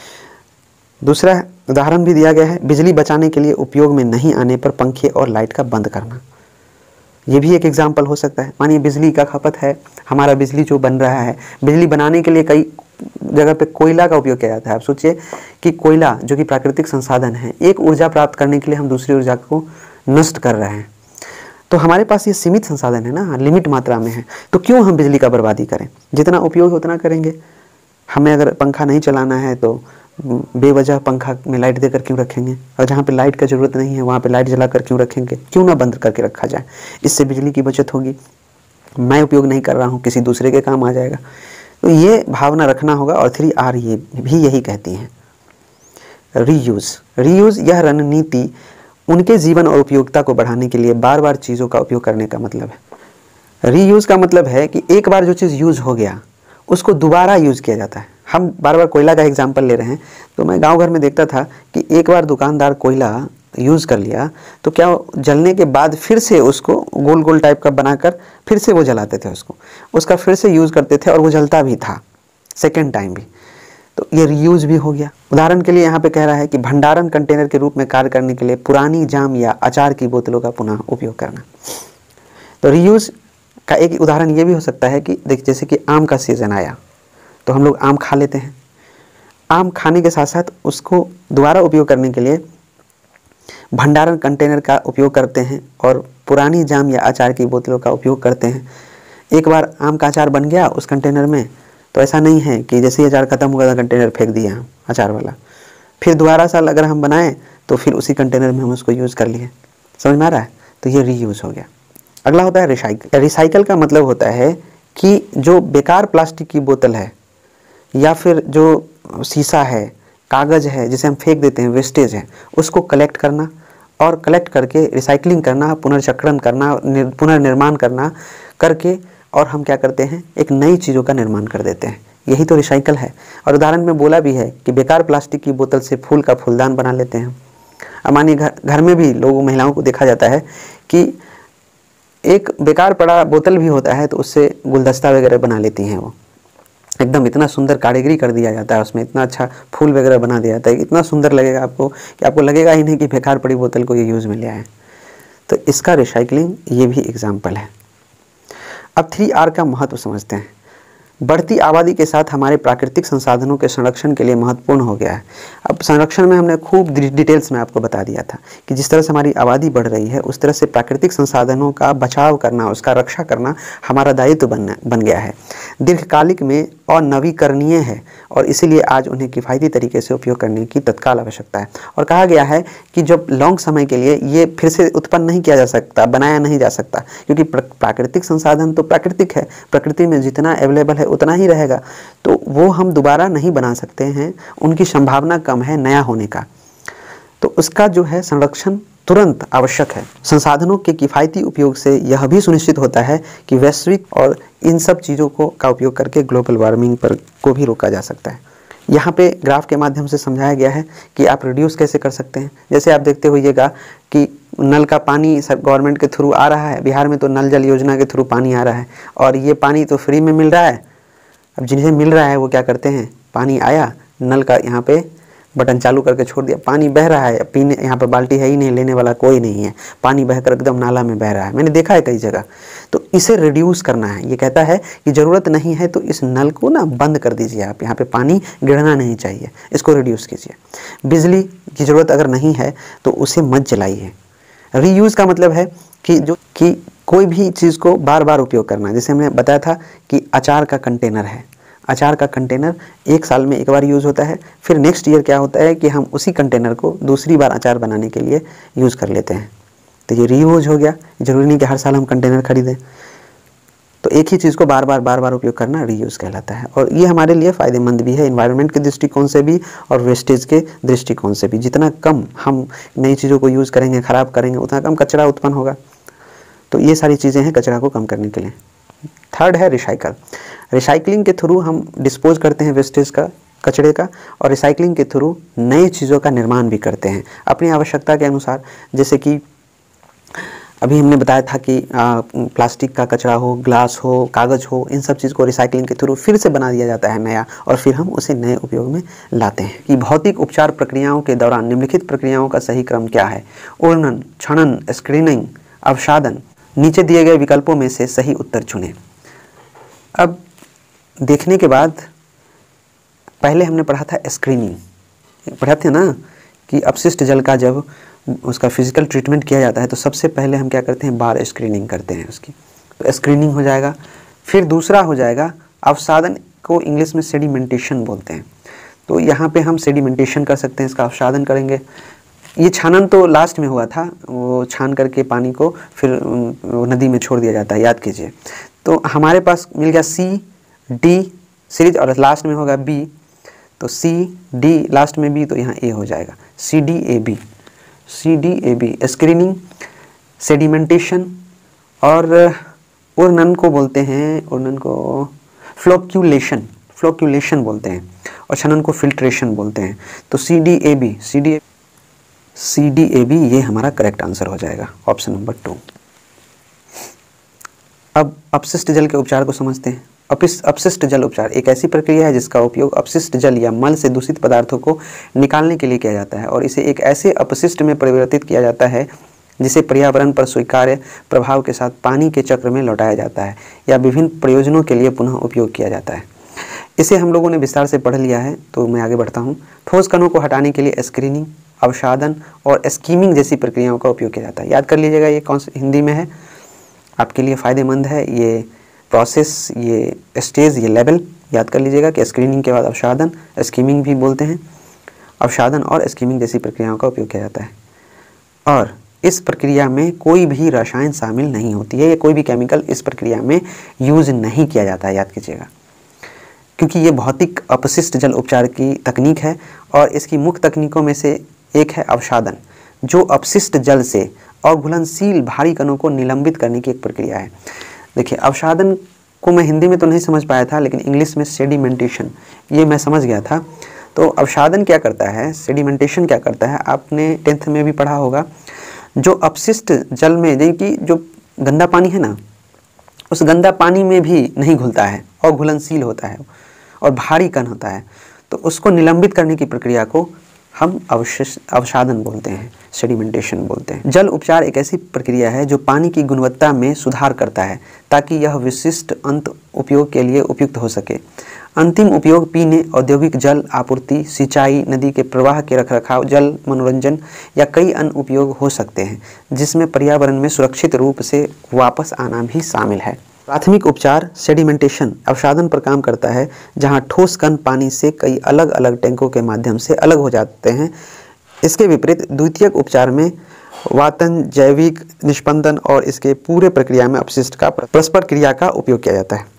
दूसरा उदाहरण भी दिया गया है, बिजली बचाने के लिए उपयोग में नहीं आने पर पंखे और लाइट का बंद करना। ये भी एक एग्जाम्पल हो सकता है। मानिए बिजली का खपत है, हमारा बिजली जो बन रहा है, बिजली बनाने के लिए कई जगह पे कोयला का उपयोग किया जाता है। आप सोचिए कि कोयला जो कि प्राकृतिक संसाधन है, एक ऊर्जा प्राप्त करने के लिए हम दूसरी ऊर्जा को नष्ट कर रहे हैं। तो हमारे पास ये सीमित संसाधन है ना, लिमिट मात्रा में है, तो क्यों हम बिजली का बर्बादी करें? जितना उपयोग है उतना करेंगे। हमें अगर पंखा नहीं चलाना है तो बेवजह पंखा में लाइट देकर क्यों रखेंगे? और जहाँ पे लाइट का ज़रूरत नहीं है वहाँ पे लाइट जला कर क्यों रखेंगे? क्यों ना बंद करके रखा जाए, इससे बिजली की बचत होगी। मैं उपयोग नहीं कर रहा हूँ, किसी दूसरे के काम आ जाएगा। तो ये भावना रखना होगा। और थ्री आर ये भी यही कहती हैं। रीयूज़, रीयूज़ यह रणनीति उनके जीवन और उपयोगिता को बढ़ाने के लिए बार बार चीज़ों का उपयोग करने का मतलब है। रीयूज़ का मतलब है कि एक बार जो चीज़ यूज़ हो गया उसको दोबारा यूज़ किया जाता है। हम बार बार कोयला का एग्जांपल ले रहे हैं, तो मैं गांव घर में देखता था कि एक बार दुकानदार कोयला यूज़ कर लिया तो क्या जलने के बाद फिर से उसको गोल गोल टाइप का बनाकर फिर से वो जलाते थे, उसको उसका फिर से यूज़ करते थे और वो जलता भी था सेकेंड टाइम भी। तो ये रीयूज़ भी हो गया। उदाहरण के लिए यहाँ पे कह रहा है कि भंडारण कंटेनर के रूप में कार्य करने के लिए पुरानी जाम या अचार की बोतलों का पुनः उपयोग करना। तो रीयूज़ का एक उदाहरण ये भी हो सकता है कि देख, जैसे कि आम का सीज़न आया तो हम लोग आम खा लेते हैं। आम खाने के साथ साथ उसको दोबारा उपयोग करने के लिए भंडारण कंटेनर का उपयोग करते हैं और पुरानी जाम या अचार की बोतलों का उपयोग करते हैं। एक बार आम का अचार बन गया उस कंटेनर में, तो ऐसा नहीं है कि जैसे ही अचार ख़त्म हुआ था कंटेनर फेंक दिया हम अचार वाला, फिर दोबारा साल अगर हम बनाएं तो फिर उसी कंटेनर में हम उसको यूज़ कर लिए। समझ में आ रहा है? तो ये रीयूज़ हो गया। अगला होता है रिसाइकल। रिसाइकल का मतलब होता है कि जो बेकार प्लास्टिक की बोतल है या फिर जो शीशा है, कागज़ है, जिसे हम फेंक देते हैं, वेस्टेज है, उसको कलेक्ट करना और कलेक्ट करके रिसाइकलिंग करना, पुनर्चक्रण करना, पुनर्निर्माण करना करके और हम क्या करते हैं, एक नई चीज़ों का निर्माण कर देते हैं। यही तो रिसाइकल है। और उदाहरण में बोला भी है कि बेकार प्लास्टिक की बोतल से फूल का फूलदान बना लेते हैं। अब मानिए घर घर में भी लोगों महिलाओं को देखा जाता है कि एक बेकार पड़ा बोतल भी होता है तो उससे गुलदस्ता वगैरह बना लेती हैं। वो एकदम इतना सुंदर कारीगरी कर दिया जाता है, उसमें इतना अच्छा फूल वगैरह बना दिया जाता है, इतना सुंदर लगेगा आपको कि आपको लगेगा ही नहीं कि बेकार पड़ी बोतल को ये यूज़ में लिया है। तो इसका रिसाइकलिंग ये भी एग्जाम्पल है। अब थ्री आर का महत्व समझते हैं। बढ़ती आबादी के साथ हमारे प्राकृतिक संसाधनों के संरक्षण के लिए महत्वपूर्ण हो गया है। अब संरक्षण में हमने खूब डिटेल्स में आपको बता दिया था कि जिस तरह से हमारी आबादी बढ़ रही है उस तरह से प्राकृतिक संसाधनों का बचाव करना, उसका रक्षा करना हमारा दायित्व बन बन गया है। दीर्घकालिक में अनवीकरणीय है और इसीलिए आज उन्हें किफ़ायती तरीके से उपयोग करने की तत्काल आवश्यकता है। और कहा गया है कि जब लॉन्ग समय के लिए ये फिर से उत्पन्न नहीं किया जा सकता, बनाया नहीं जा सकता, क्योंकि प्राकृतिक संसाधन तो प्राकृतिक है, प्रकृति में जितना अवेलेबल है उतना ही रहेगा, तो वो हम दोबारा नहीं बना सकते हैं, उनकी संभावना कम है नया होने का। तो उसका जो है संरक्षण तुरंत आवश्यक है। संसाधनों के किफ़ायती उपयोग से यह भी सुनिश्चित होता है कि वैश्विक और इन सब चीज़ों को का उपयोग करके ग्लोबल वार्मिंग पर को भी रोका जा सकता है। यहाँ पे ग्राफ के माध्यम से समझाया गया है कि आप रिड्यूस कैसे कर सकते हैं। जैसे आप देखते होइएगा कि नल का पानी गवर्नमेंट के थ्रू आ रहा है, बिहार में तो नल जल योजना के थ्रू पानी आ रहा है और ये पानी तो फ्री में मिल रहा है। अब जिन्हें मिल रहा है वो क्या करते हैं, पानी आया, नल का यहाँ पे बटन चालू करके छोड़ दिया, पानी बह रहा है, पीने यहाँ पे बाल्टी है ही नहीं, लेने वाला कोई नहीं है, पानी बहकर एकदम नाला में बह रहा है। मैंने देखा है कई जगह। तो इसे रिड्यूस करना है। ये कहता है कि ज़रूरत नहीं है तो इस नल को ना बंद कर दीजिए, आप यहाँ पे पानी गिरना नहीं चाहिए, इसको रिड्यूस कीजिए। बिजली की ज़रूरत अगर नहीं है तो उसे मत जलाइए। रीयूज़ का मतलब है कि जो कि कोई भी चीज़ को बार बार उपयोग करना। जैसे हमने बताया था कि अचार का कंटेनर है, अचार का कंटेनर एक साल में एक बार यूज़ होता है, फिर नेक्स्ट ईयर क्या होता है कि हम उसी कंटेनर को दूसरी बार अचार बनाने के लिए यूज़ कर लेते हैं। तो ये रीयूज हो गया। ज़रूरी नहीं कि हर साल हम कंटेनर खरीदें। तो एक ही चीज़ को बार बार बार बार उपयोग करना रीयूज़ कहलाता है। और ये हमारे लिए फ़ायदेमंद भी है, इन्वायरमेंट के दृष्टिकोण से भी और वेस्टेज के दृष्टिकोण से भी। जितना कम हम नई चीज़ों को यूज़ करेंगे, ख़राब करेंगे, उतना कम कचरा उत्पन्न होगा। तो ये सारी चीज़ें हैं कचरा को कम करने के लिए। थर्ड है रिसाइकल। रिसाइकलिंग के थ्रू हम डिस्पोज करते हैं वेस्टेज का, कचरे का, और रिसाइकलिंग के थ्रू नई चीज़ों का निर्माण भी करते हैं अपनी आवश्यकता के अनुसार। जैसे कि अभी हमने बताया था कि आ, प्लास्टिक का कचरा हो, ग्लास हो, कागज़ हो, इन सब चीज़ को रिसाइकलिंग के थ्रू फिर से बना दिया जाता है नया, और फिर हम उसे नए उपयोग में लाते हैं। कि भौतिक उपचार प्रक्रियाओं के दौरान निम्नलिखित प्रक्रियाओं का सही क्रम क्या है? उन्नन, क्षणन, स्क्रीनिंग, अवसादन। नीचे दिए गए विकल्पों में से सही उत्तर चुनें। अब देखने के बाद पहले हमने पढ़ा था स्क्रीनिंग, पढ़ा थे ना कि अपशिष्ट जल का जब उसका फिजिकल ट्रीटमेंट किया जाता है तो सबसे पहले हम क्या करते हैं, बार स्क्रीनिंग करते हैं उसकी। तो स्क्रीनिंग हो जाएगा। फिर दूसरा हो जाएगा अवसादन, को इंग्लिश में सेडिमेंटेशन बोलते हैं। तो यहाँ पे हम सेडिमेंटेशन कर सकते हैं, इसका अवसादन करेंगे। ये छानन तो लास्ट में हुआ था, वो छान करके पानी को फिर नदी में छोड़ दिया जाता है, याद कीजिए। तो हमारे पास मिल गया सी डी सीरीज और लास्ट में होगा बी। तो सी डी लास्ट में बी, तो यहाँ ए हो जाएगा, C D A B, C D A B. Screening, sedimentation और उर्नन को बोलते हैं, उर्नन को फ्लोक्यूलेशन, फ्लोक्यूलेशन बोलते हैं, और छनन को फिल्ट्रेशन बोलते हैं। तो C D A B, C D C D A B ये हमारा करेक्ट आंसर हो जाएगा, ऑप्शन नंबर टू। अब अपशिष्ट जल के उपचार को समझते हैं। अपशिष्ट जल उपचार एक ऐसी प्रक्रिया है जिसका उपयोग अपशिष्ट जल या मल से दूषित पदार्थों को निकालने के लिए किया जाता है, और इसे एक ऐसे अपशिष्ट में परिवर्तित किया जाता है जिसे पर्यावरण पर स्वीकार्य प्रभाव के साथ पानी के चक्र में लौटाया जाता है या विभिन्न प्रयोजनों के लिए पुनः उपयोग किया जाता है। इसे हम लोगों ने विस्तार से पढ़ लिया है, तो मैं आगे बढ़ता हूँ। ठोस कणों को हटाने के लिए स्क्रीनिंग, अवसादन और स्कीमिंग जैसी प्रक्रियाओं का उपयोग किया जाता है। याद कर लीजिएगा, ये कौन सी हिंदी में है, आपके लिए फ़ायदेमंद है। ये प्रोसेस, ये स्टेज, ये लेवल याद कर लीजिएगा कि स्क्रीनिंग के बाद अवसादन, स्कीमिंग भी बोलते हैं। अवसादन और स्कीमिंग जैसी प्रक्रियाओं का उपयोग किया जाता है, और इस प्रक्रिया में कोई भी रसायन शामिल नहीं होती है, या कोई भी केमिकल इस प्रक्रिया में यूज नहीं किया जाता है, याद कीजिएगा। क्योंकि ये भौतिक अपशिष्ट जल उपचार की तकनीक है, और इसकी मुख्य तकनीकों में से एक है अवसादन, जो अपशिष्ट जल से अघुलनशील भारी कणों को निलंबित करने की एक प्रक्रिया है। देखिए, अवसादन को मैं हिंदी में तो नहीं समझ पाया था, लेकिन इंग्लिश में सेडिमेंटेशन ये मैं समझ गया था। तो अवसादन क्या करता है, सेडिमेंटेशन क्या करता है, आपने टेंथ में भी पढ़ा होगा। जो अपशिष्ट जल में, यानी कि जो गंदा पानी है ना, उस गंदा पानी में भी नहीं घुलता है और घुलनशील होता है और भारी कण होता है, तो उसको निलंबित करने की प्रक्रिया को हम अवशिष्ट अवसादन बोलते हैं, सेडिमेंटेशन बोलते हैं। जल उपचार एक ऐसी प्रक्रिया है जो पानी की गुणवत्ता में सुधार करता है ताकि यह विशिष्ट अंत उपयोग के लिए उपयुक्त हो सके। अंतिम उपयोग पीने, औद्योगिक जल आपूर्ति, सिंचाई, नदी के प्रवाह के रखरखाव, जल मनोरंजन या कई अन्य उपयोग हो सकते हैं, जिसमें पर्यावरण में सुरक्षित रूप से वापस आना भी शामिल है। प्राथमिक उपचार सेडिमेंटेशन अवसादन पर काम करता है, जहां ठोस कण पानी से कई अलग अलग टैंकों के माध्यम से अलग हो जाते हैं। इसके विपरीत द्वितीयक उपचार में वातन, जैविक निष्पंदन और इसके पूरे प्रक्रिया में अपशिष्ट का परस्पर क्रिया का उपयोग किया जाता है।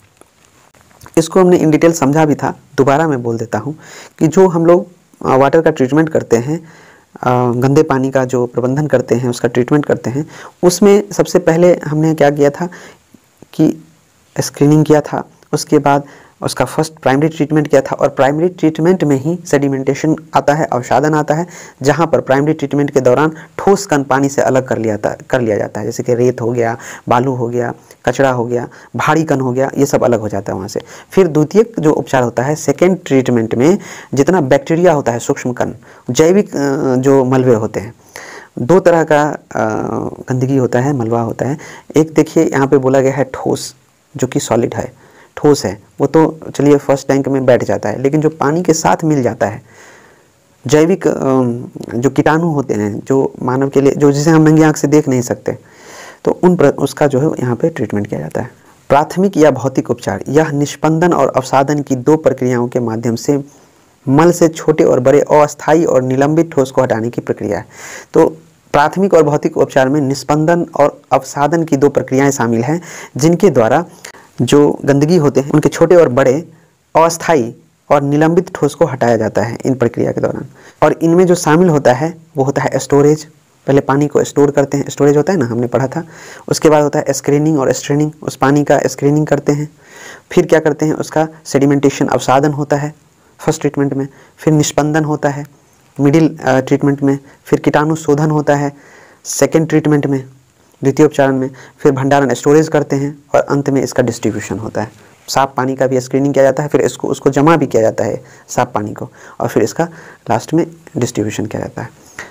इसको हमने इन डिटेल समझा भी था, दोबारा मैं बोल देता हूँ कि जो हम लोग वाटर का ट्रीटमेंट करते हैं, गंदे पानी का जो प्रबंधन करते हैं, उसका ट्रीटमेंट करते हैं, उसमें सबसे पहले हमने क्या किया था कि स्क्रीनिंग किया था, उसके बाद उसका फर्स्ट प्राइमरी ट्रीटमेंट किया था, और प्राइमरी ट्रीटमेंट में ही सेडिमेंटेशन आता है, अवसादन आता है, जहां पर प्राइमरी ट्रीटमेंट के दौरान ठोस कण पानी से अलग कर लिया था कर लिया जाता है, जैसे कि रेत हो गया, बालू हो गया, कचरा हो गया, भारी कण हो गया, ये सब अलग हो जाता है वहाँ से। फिर द्वितीयक जो उपचार होता है सेकेंड ट्रीटमेंट में, जितना बैक्टीरिया होता है, सूक्ष्म कण, जैविक जो मलबे होते हैं, दो तरह का गंदगी होता है, मलबा होता है। एक देखिए यहाँ पे बोला गया है ठोस, जो कि सॉलिड है, ठोस है, वो तो चलिए फर्स्ट टैंक में बैठ जाता है, लेकिन जो पानी के साथ मिल जाता है, जैविक जो कीटाणु होते हैं, जो मानव के लिए, जो जिसे हम नंगी आँख से देख नहीं सकते, तो उन पर उसका जो है यहाँ पे ट्रीटमेंट किया जाता है। प्राथमिक या भौतिक उपचार, यह निष्पंदन और अवसादन की दो प्रक्रियाओं के माध्यम से मल से छोटे और बड़े अस्थायी और निलंबित ठोस को हटाने की प्रक्रिया है। तो प्राथमिक और भौतिक उपचार में निष्पंदन और अवसादन की दो प्रक्रियाएं शामिल हैं, जिनके द्वारा जो गंदगी होते हैं उनके छोटे और बड़े अस्थायी और निलंबित ठोस को हटाया जाता है इन प्रक्रिया के दौरान। और इनमें जो शामिल होता है वो होता है स्टोरेज, पहले पानी को स्टोर करते हैं, स्टोरेज होता है ना, हमने पढ़ा था। उसके बाद होता है स्क्रीनिंग और स्ट्रेनिंग, उस पानी का स्क्रीनिंग करते हैं। फिर क्या करते हैं, उसका सेडिमेंटेशन, अवसादन होता है फर्स्ट ट्रीटमेंट में। फिर निष्पंदन होता है मिडिल ट्रीटमेंट में। फिर कीटाणु शोधन होता है सेकेंड ट्रीटमेंट में, द्वितीय उपचार में। फिर भंडारण, स्टोरेज करते हैं, और अंत में इसका डिस्ट्रीब्यूशन होता है। साफ पानी का भी स्क्रीनिंग किया जाता है, फिर इसको उसको जमा भी किया जाता है साफ पानी को, और फिर इसका लास्ट में डिस्ट्रीब्यूशन किया जाता है।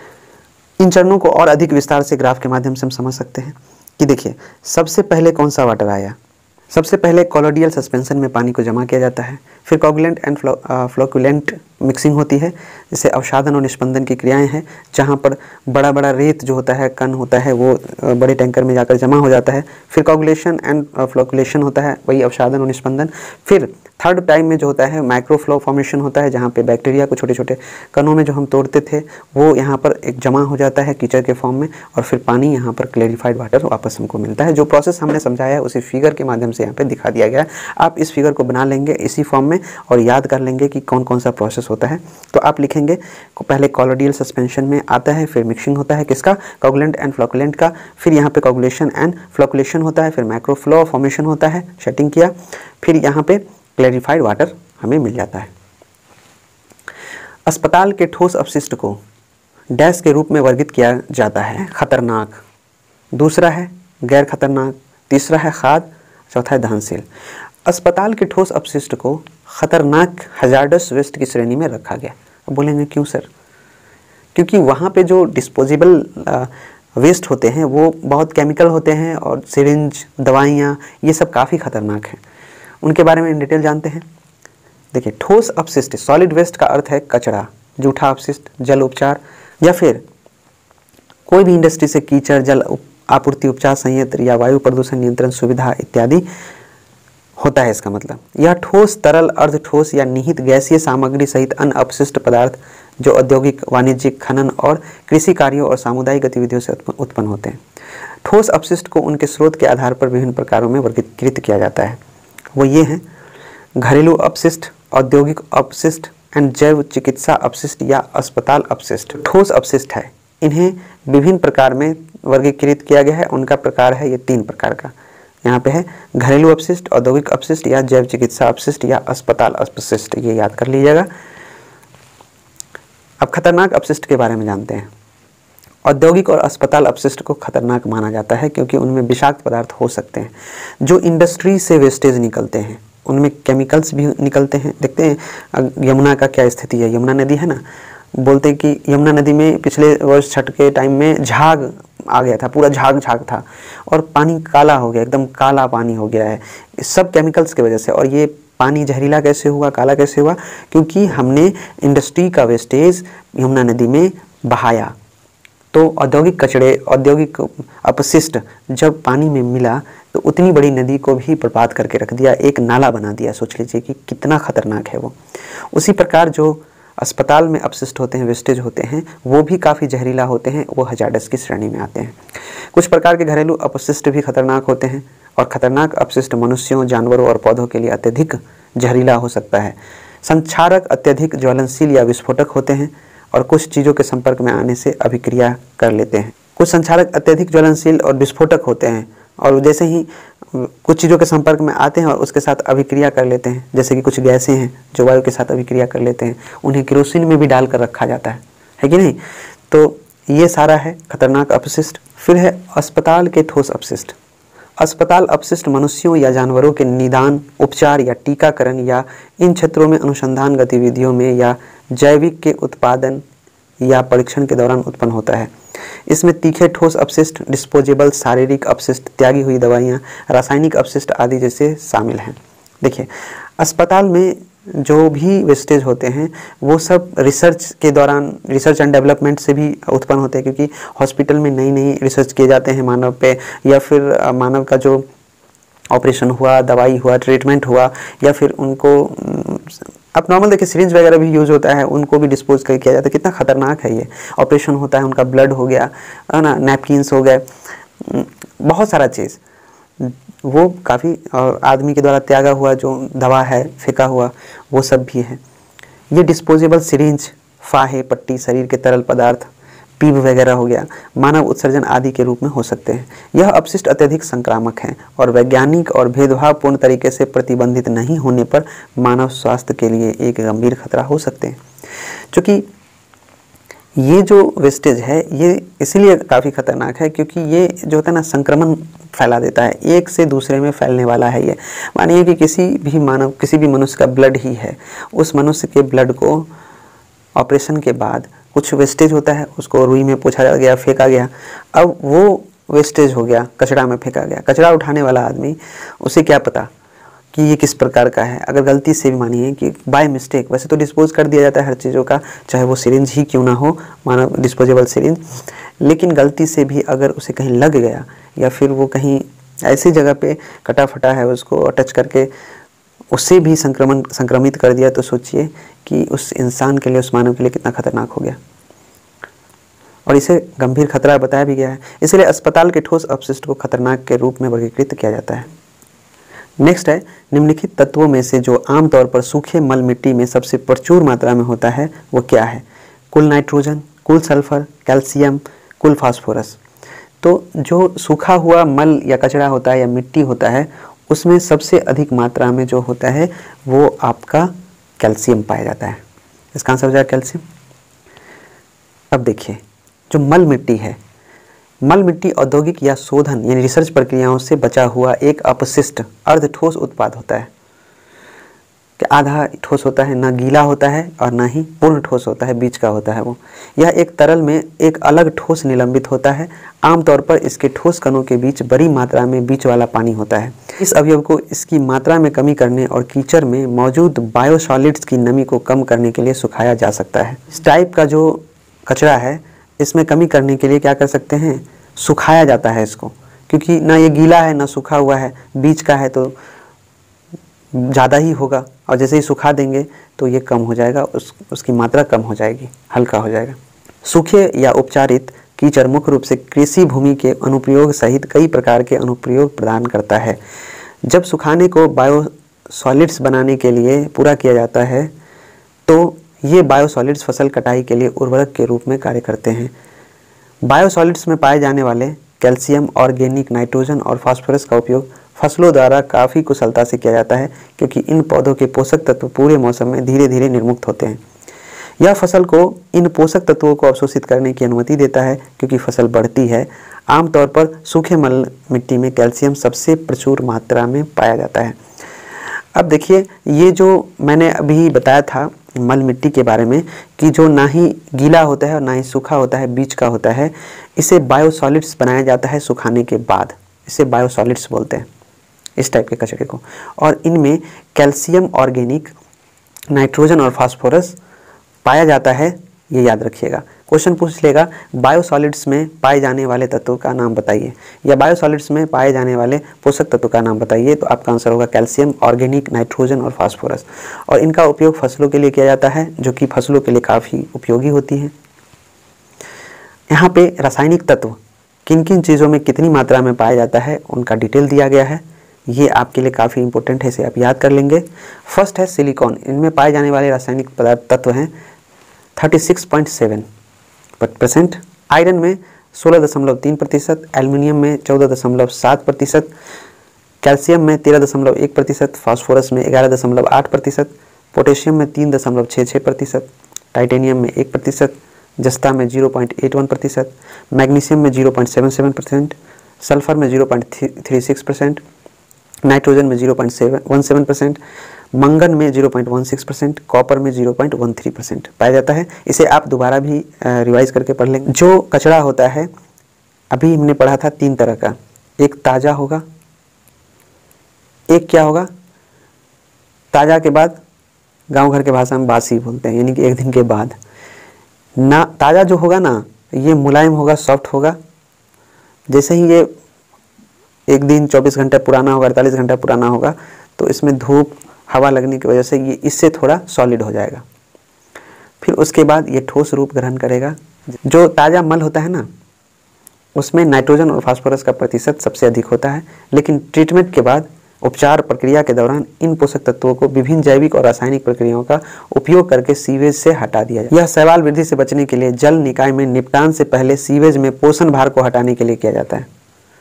इन चरणों को और अधिक विस्तार से ग्राफ के माध्यम से हम समझ सकते हैं कि देखिए, सबसे पहले कौन सा वाटर आया। सबसे पहले कोलोडियल सस्पेंशन में पानी को जमा किया जाता है। फिर कोगुलेंट एंड फ्लोकुलेंट मिक्सिंग होती है, जिसे अवसादन और निष्पंदन की क्रियाएं हैं, जहां पर बड़ा बड़ा रेत जो होता है, कण होता है, वो बड़े टैंकर में जाकर जमा हो जाता है। फिर कोगुलेशन एंड फ्लोकुलेशन होता है, वही अवसादन और निष्पंदन। फिर थर्ड टाइम में जो होता है माइक्रोफ्लो फॉर्मेशन होता है, जहाँ पे बैक्टीरिया को छोटे छोटे कणों में जो हम तोड़ते थे वो यहाँ पर एक जमा हो जाता है कीचड़ के फॉर्म में, और फिर पानी यहाँ पर क्लेरिफाइड वाटर वापस हमको मिलता है। जो प्रोसेस हमने समझाया है उसी फिगर के माध्यम से यहाँ पे दिखा दिया गया है। आप इस फिगर को बना लेंगे इसी फॉर्म में और याद कर लेंगे कि कौन कौन सा प्रोसेस होता है। तो आप लिखेंगे पहले कोलोडियल सस्पेंशन में आता है, फिर मिक्सिंग होता है किसका, कोगुलेंट एंड फ्लोकुलेंट का। फिर यहाँ पे कोगुलेशन एंड फ्लोकुलेशन होता है, फिर माइक्रोफ्लो फॉर्मेशन होता है, शेटिंग किया, फिर यहाँ पे क्लैरिफाइड वाटर हमें मिल जाता है। अस्पताल के ठोस अपशिष्ट को डैश के रूप में वर्गीकृत किया जाता है। खतरनाक, दूसरा है गैर खतरनाक, तीसरा है खाद, चौथा है दहनशील। अस्पताल के ठोस अपशिष्ट को खतरनाक हजार्डस वेस्ट की श्रेणी में रखा गया। अब बोलेंगे क्यों सर? क्योंकि वहाँ पे जो डिस्पोजेबल वेस्ट होते हैं वो बहुत केमिकल होते हैं, और सिरिंज, दवाइयाँ, ये सब काफ़ी खतरनाक हैं। उनके बारे में इन डिटेल जानते हैं। देखिए, ठोस अपशिष्ट, सॉलिड वेस्ट का अर्थ है कचरा, जूठा अपशिष्ट, जल उपचार, या फिर कोई भी इंडस्ट्री से कीचड़, जल आपूर्ति उपचार संयंत्र या वायु प्रदूषण नियंत्रण सुविधा इत्यादि होता है। इसका मतलब यह ठोस, तरल, अर्ध ठोस या निहित गैसीय सामग्री सहित अन्य अपशिष्ट पदार्थ जो औद्योगिक, वाणिज्यिक, खनन और कृषि कार्यों और सामुदायिक गतिविधियों से उत्पन्न होते हैं। ठोस अपशिष्ट को उनके स्रोत के आधार पर विभिन्न प्रकारों में वर्गीकृत किया जाता है। वो ये हैं: घरेलू अपशिष्ट, औद्योगिक अपशिष्ट एंड जैव चिकित्सा अपशिष्ट या अस्पताल अपशिष्ट। ठोस अपशिष्ट है, इन्हें विभिन्न प्रकार में वर्गीकृत किया गया है। उनका प्रकार है ये तीन प्रकार का, यहाँ पे है घरेलू अपशिष्ट, औद्योगिक अपशिष्ट या जैव चिकित्सा अपशिष्ट या अस्पताल अपशिष्ट, ये याद कर लीजिएगा। अब खतरनाक अपशिष्ट के बारे में जानते हैं। औद्योगिक और अस्पताल अपशिष्ट को खतरनाक माना जाता है क्योंकि उनमें विषाक्त पदार्थ हो सकते हैं। जो इंडस्ट्री से वेस्टेज निकलते हैं उनमें केमिकल्स भी निकलते हैं। देखते हैं यमुना का क्या स्थिति है, यमुना नदी है ना, बोलते हैं कि यमुना नदी में पिछले वर्ष छठ के टाइम में झाग आ गया था, पूरा झाग झाग था और पानी काला हो गया, एकदम काला पानी हो गया है, सब केमिकल्स की वजह से। और ये पानी जहरीला कैसे हुआ, काला कैसे हुआ, क्योंकि हमने इंडस्ट्री का वेस्टेज यमुना नदी में बहाया। तो औद्योगिक कचरे, औद्योगिक अपशिष्ट जब पानी में मिला तो उतनी बड़ी नदी को भी बर्बाद करके रख दिया, एक नाला बना दिया। सोच लीजिए कि कितना खतरनाक है वो। उसी प्रकार जो अस्पताल में अपशिष्ट होते हैं, वेस्टेज होते हैं, वो भी काफ़ी जहरीला होते हैं, वो हजार्डस की श्रेणी में आते हैं। कुछ प्रकार के घरेलू अपशिष्ट भी खतरनाक होते हैं और खतरनाक अपशिष्ट मनुष्यों, जानवरों और पौधों के लिए अत्यधिक जहरीला हो सकता है। संक्षारक अत्यधिक ज्वलनशील या विस्फोटक होते हैं और कुछ चीज़ों के संपर्क में आने से अभिक्रिया कर लेते हैं। कुछ संक्षारक अत्यधिक ज्वलनशील और विस्फोटक होते हैं और जैसे ही कुछ चीज़ों के संपर्क में आते हैं और उसके साथ अभिक्रिया कर लेते हैं, जैसे कि कुछ गैसें हैं जो वायु के साथ अभिक्रिया कर लेते हैं, उन्हें केरोसिन में भी डालकर रखा जाता है, है कि नहीं। तो ये सारा है खतरनाक अपशिष्ट। फिर है अस्पताल के ठोस अपशिष्ट। अस्पताल अपशिष्ट मनुष्यों या जानवरों के निदान, उपचार या टीकाकरण या इन क्षेत्रों में अनुसंधान गतिविधियों में या जैविक के उत्पादन या परीक्षण के दौरान उत्पन्न होता है। इसमें तीखे ठोस अपशिष्ट, डिस्पोजेबल शारीरिक अपशिष्ट, त्यागी हुई दवाइयाँ, रासायनिक अपशिष्ट आदि जैसे शामिल हैं। देखिए, अस्पताल में जो भी वेस्टेज होते हैं वो सब रिसर्च के दौरान, रिसर्च एंड डेवलपमेंट से भी उत्पन्न होते हैं, क्योंकि हॉस्पिटल में नई नई रिसर्च किए जाते हैं मानव पे, या फिर मानव का जो ऑपरेशन हुआ, दवाई हुआ, ट्रीटमेंट हुआ, या फिर उनको अब नॉर्मल देखिए सिरिंज वगैरह भी यूज़ होता है, उनको भी डिस्पोज कर किया जाता है। कितना खतरनाक है ये। ऑपरेशन होता है, उनका ब्लड हो गया है ना, नैपकिन्स हो गए, बहुत सारा चीज़ वो काफ़ी, और आदमी के द्वारा त्यागा हुआ जो दवा है, फेंका हुआ, वो सब भी है। ये डिस्पोजेबल सिरिंज, फाहे, पट्टी, शरीर के तरल पदार्थ, पीप वगैरह हो गया, मानव उत्सर्जन आदि के रूप में हो सकते हैं। यह अपशिष्ट अत्यधिक संक्रामक हैं और वैज्ञानिक और भेदभावपूर्ण तरीके से प्रतिबंधित नहीं होने पर मानव स्वास्थ्य के लिए एक गंभीर खतरा हो सकते हैं। क्योंकि ये जो वेस्टेज है ये इसलिए काफ़ी खतरनाक है क्योंकि ये जो होता है ना, संक्रमण फैला देता है, एक से दूसरे में फैलने वाला है ये। मानिए कि किसी भी मानव, किसी भी मनुष्य का ब्लड ही है, उस मनुष्य के ब्लड को ऑपरेशन के बाद कुछ वेस्टेज होता है, उसको रुई में पोंछा गया, फेंका गया, अब वो वेस्टेज हो गया, कचरा में फेंका गया। कचरा उठाने वाला आदमी, उसे क्या पता कि ये किस प्रकार का है। अगर गलती से भी मानिए कि बाय मिस्टेक, वैसे तो डिस्पोज कर दिया जाता है हर चीज़ों का, चाहे वो सिरिंज ही क्यों ना हो, मानव डिस्पोजेबल सिरिंज, लेकिन गलती से भी अगर उसे कहीं लग गया या फिर वो कहीं ऐसी जगह पे कटा फटा है, उसको टच करके उससे भी संक्रमण संक्रमित कर दिया, तो सोचिए कि उस इंसान के लिए, उस मानव के लिए कितना खतरनाक हो गया। और इसे गंभीर खतरा बताया भी गया है। इसलिए अस्पताल के ठोस अपशिष्ट को खतरनाक के रूप में वर्गीकृत किया जाता है। नेक्स्ट है, निम्नलिखित तत्वों में से जो आमतौर पर सूखे मल मिट्टी में सबसे प्रचुर मात्रा में होता है वो क्या है? कुल नाइट्रोजन, कुल सल्फर, कैल्शियम, कुल फास्फोरस। तो जो सूखा हुआ मल या कचरा होता है या मिट्टी होता है, उसमें सबसे अधिक मात्रा में जो होता है वो आपका कैल्शियम पाया जाता है। इसका आंसर हो जाएगा कैल्शियम। अब देखिए, जो मल मिट्टी है, मल मिट्टी औद्योगिक या शोधन यानी रिसर्च प्रक्रियाओं से बचा हुआ एक अपशिष्ट अर्ध ठोस उत्पाद होता है। कि आधा ठोस होता है, ना गीला होता है और ना ही पूर्ण ठोस होता है, बीच का होता है वो। यह एक तरल में एक अलग ठोस निलंबित होता है। आमतौर पर इसके ठोस कणों के बीच बड़ी मात्रा में बीच वाला पानी होता है। इस अवयव को इसकी मात्रा में कमी करने और कीचड़ में मौजूद बायोसॉलिड्स की नमी को कम करने के लिए सुखाया जा सकता है। इस टाइप का जो कचरा है, इसमें कमी करने के लिए क्या कर सकते हैं? सुखाया जाता है इसको, क्योंकि ना ये गीला है ना सूखा हुआ है, बीच का है तो ज़्यादा ही होगा, और जैसे ही सुखा देंगे तो ये कम हो जाएगा, उस उसकी मात्रा कम हो जाएगी, हल्का हो जाएगा। सूखे या उपचारित कीचड़ मुख्य रूप से कृषि भूमि के अनुप्रयोग सहित कई प्रकार के अनुप्रयोग प्रदान करता है। जब सुखाने को बायोसॉलिड्स बनाने के लिए पूरा किया जाता है तो ये बायोसॉलिड्स फसल कटाई के लिए उर्वरक के रूप में कार्य करते हैं। बायोसॉलिड्स में पाए जाने वाले कैल्शियम, ऑर्गेनिक नाइट्रोजन और फास्फोरस का उपयोग फसलों द्वारा काफ़ी कुशलता से किया जाता है, क्योंकि इन पौधों के पोषक तत्व पूरे मौसम में धीरे धीरे निर्मुक्त होते हैं। यह फसल को इन पोषक तत्वों को अवशोषित करने की अनुमति देता है, क्योंकि फसल बढ़ती है। आमतौर पर सूखे मल मिट्टी में कैल्शियम सबसे प्रचुर मात्रा में पाया जाता है। अब देखिए, ये जो मैंने अभी बताया था मल मिट्टी के बारे में कि जो ना ही गीला होता है और ना ही सूखा होता है, बीच का होता है, इसे बायोसॉलिड्स बनाया जाता है सुखाने के बाद। इसे बायोसॉलिड्स बोलते हैं इस टाइप के कचरे को। और इनमें कैल्शियम, ऑर्गेनिक, नाइट्रोजन और फास्फोरस पाया जाता है, ये याद रखिएगा। क्वेश्चन पूछ लेगा बायोसॉलिड्स में पाए जाने वाले तत्वों का नाम बताइए, या बायोसॉलिड्स में पाए जाने वाले पोषक तत्वों का नाम बताइए, तो आपका आंसर होगा कैल्शियम, ऑर्गेनिक, नाइट्रोजन और फास्फोरस। और इनका उपयोग फसलों के लिए किया जाता है, जो कि फसलों के लिए काफ़ी उपयोगी होती हैं। यहाँ पे रासायनिक तत्व किन किन चीज़ों में कितनी मात्रा में पाया जाता है उनका डिटेल दिया गया है। ये आपके लिए काफ़ी इंपॉर्टेंट है, इसे आप याद कर लेंगे। फर्स्ट है सिलिकॉन। इनमें पाए जाने वाले रासायनिक पदार्थ तत्व हैं छत्तीस पॉइंट सात परसेंट, आयरन में सोलह दशमलव तीन प्रतिशत, एल्युमिनियम में चौदह दशमलव सात प्रतिशत, कैल्शियम में तेरह दशमलव एक प्रतिशत, फास्फोरस में ग्यारह दशमलव आठ प्रतिशत, पोटेशियम में तीन दशमलव छः छः प्रतिशत, टाइटेनियम में एक प्रतिशत, जस्ता में जीरो पॉइंट एट वन प्रतिशत, मैग्नीशियम में zero point seven seven percent, sulphur में zero point three six percent, nitrogen में zero point seven one seven percent, मंगन में zero point one six percent, copper में zero point one three percent पाया जाता है। इसे आप दोबारा भी रिवाइज करके पढ़ लेंगे। जो कचरा होता है, अभी हमने पढ़ा था तीन तरह का, एक ताज़ा होगा, एक क्या होगा, ताज़ा के बाद गांव घर के भाषा में बासी बोलते हैं, यानी कि एक दिन के बाद। ना ताज़ा जो होगा ना, ये मुलायम होगा, सॉफ्ट होगा। जैसे ही ये एक दिन चौबीस घंटे पुराना होगा, अड़तालीस घंटा पुराना होगा, तो इसमें धूप हवा लगने की वजह से ये इससे थोड़ा सॉलिड हो जाएगा। फिर उसके बाद ये ठोस रूप ग्रहण करेगा। जो ताज़ा मल होता है ना, उसमें नाइट्रोजन और फास्फोरस का प्रतिशत सबसे अधिक होता है, लेकिन ट्रीटमेंट के बाद उपचार प्रक्रिया के दौरान इन पोषक तत्वों को विभिन्न जैविक और रासायनिक प्रक्रियाओं का उपयोग करके सीवेज से हटा दिया जाए। यह शैवाल वृद्धि से बचने के लिए जल निकाय में निपटान से पहले सीवेज में पोषण भार को हटाने के लिए किया जाता है।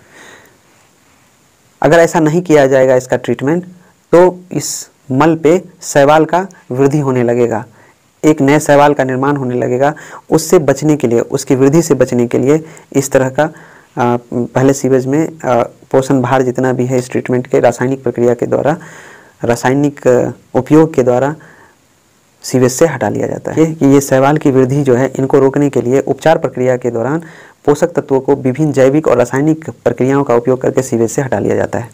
अगर ऐसा नहीं किया जाएगा इसका ट्रीटमेंट, तो इस मल पे शैवाल का वृद्धि होने लगेगा, एक नए शैवाल का निर्माण होने लगेगा। उससे बचने के लिए, उसकी वृद्धि से बचने के लिए इस तरह का आ, पहले सीवेज में आ, पोषण भार जितना भी है इस ट्रीटमेंट के रासायनिक प्रक्रिया के द्वारा, रासायनिक उपयोग के द्वारा सीवेज से हटा लिया जाता है। कि ये शैवाल की वृद्धि जो है, इनको रोकने के लिए उपचार प्रक्रिया के दौरान पोषक तत्वों को विभिन्न जैविक और रासायनिक प्रक्रियाओं का उपयोग करके सीवेज से हटा लिया जाता है।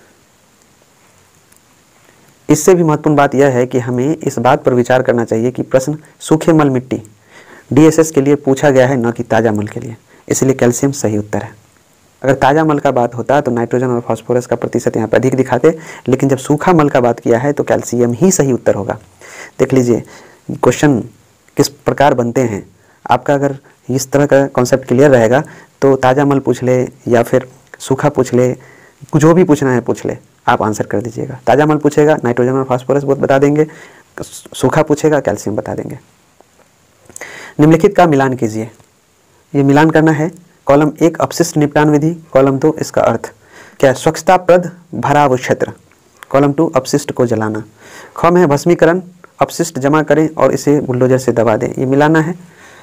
इससे भी महत्वपूर्ण बात यह है कि हमें इस बात पर विचार करना चाहिए कि प्रश्न सूखे मल मिट्टी डीएसएस के लिए पूछा गया है, न कि ताज़ा मल के लिए, इसलिए कैल्शियम सही उत्तर है। अगर ताज़ा मल का बात होता तो नाइट्रोजन और फास्फोरस का प्रतिशत यहाँ पर अधिक दिखाते, लेकिन जब सूखा मल का बात किया है तो कैल्शियम ही सही उत्तर होगा। देख लीजिए क्वेश्चन किस प्रकार बनते हैं। आपका अगर इस तरह का कॉन्सेप्ट क्लियर रहेगा तो ताज़ा मल पूछ ले या फिर सूखा पूछ ले, जो भी पूछना है पूछ ले, आप आंसर कर दीजिएगा। ताज़ा मल पूछेगा नाइट्रोजन और फास्फोरस बहुत बता देंगे, सूखा पूछेगा कैल्शियम बता देंगे। निम्नलिखित का मिलान कीजिए। ये मिलान करना है। कॉलम एक अपशिष्ट निपटान विधि, कॉलम दो इसका अर्थ क्या है, स्वच्छताप्रद भराव क्षेत्र। कॉलम टू अपशिष्ट को जलाना। ख में है भस्मीकरण, अपशिष्ट जमा करें और इसे बुलडोजर से दबा दें, ये मिलाना है।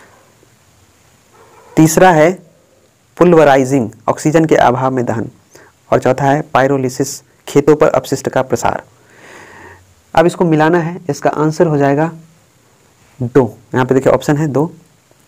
तीसरा है पुल्वराइजिंग, ऑक्सीजन के अभाव में दहन। और चौथा है पायरोलिसिस, खेतों पर अपशिष्ट का प्रसार। अब इसको मिलाना है, इसका आंसर हो जाएगा दो। यहाँ पे देखिए ऑप्शन है दो,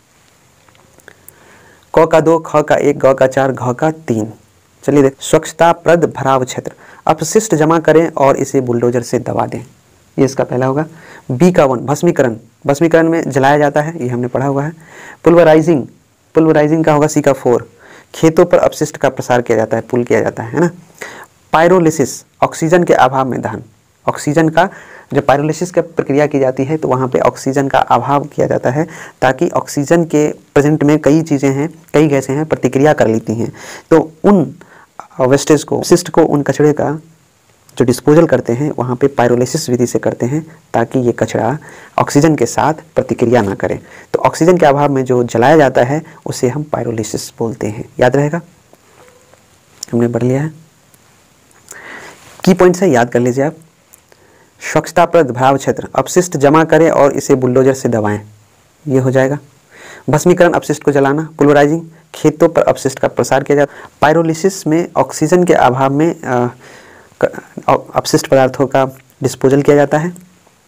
क का दो, ख का एक, ग का चार, घ का तीन। चलिए देख, स्वच्छताप्रद भराव क्षेत्र, अपशिष्ट जमा करें और इसे बुलडोजर से दबा दें, ये इसका पहला होगा। बी का वन, भस्मीकरण, भस्मीकरण में जलाया जाता है, ये हमने पढ़ा हुआ है। पुल्वराइजिंग, पुल्वराइजिंग का होगा सी का फोर, खेतों पर अपशिष्ट का प्रसार किया जाता है, पुल किया जाता है, है ना। पायरोलिसिस, ऑक्सीजन के अभाव में दहन, ऑक्सीजन का जब पायरोलिसिस की प्रक्रिया की जाती है तो वहाँ पे ऑक्सीजन का अभाव किया जाता है, ताकि ऑक्सीजन के प्रेजेंट में कई चीज़ें हैं, कई गैसें हैं, प्रतिक्रिया कर लेती हैं, तो उन वेस्टेज को, अपशिष्ट को, उन कचरे का जो डिस्पोजल करते हैं वहाँ पे पायरोलिसिस विधि से करते हैं, ताकि ये कचरा ऑक्सीजन के साथ प्रतिक्रिया ना करे। तो ऑक्सीजन के अभाव में जो जलाया जाता है उसे हम पायरोलिसिस बोलते हैं, याद रहेगा, हमने पढ़ लिया है। की पॉइंट्स है, याद कर लीजिए आप। स्वच्छताप्रद भराव क्षेत्र, अपशिष्ट जमा करें और इसे बुलडोजर से दबाएं, ये हो जाएगा। भस्मीकरण, अपशिष्ट को जलाना। पुलवराइजिंग, खेतों पर अपशिष्ट का प्रसार किया जाता है। पायरोलिसिस में ऑक्सीजन के अभाव में अपशिष्ट पदार्थों का डिस्पोजल किया जाता है।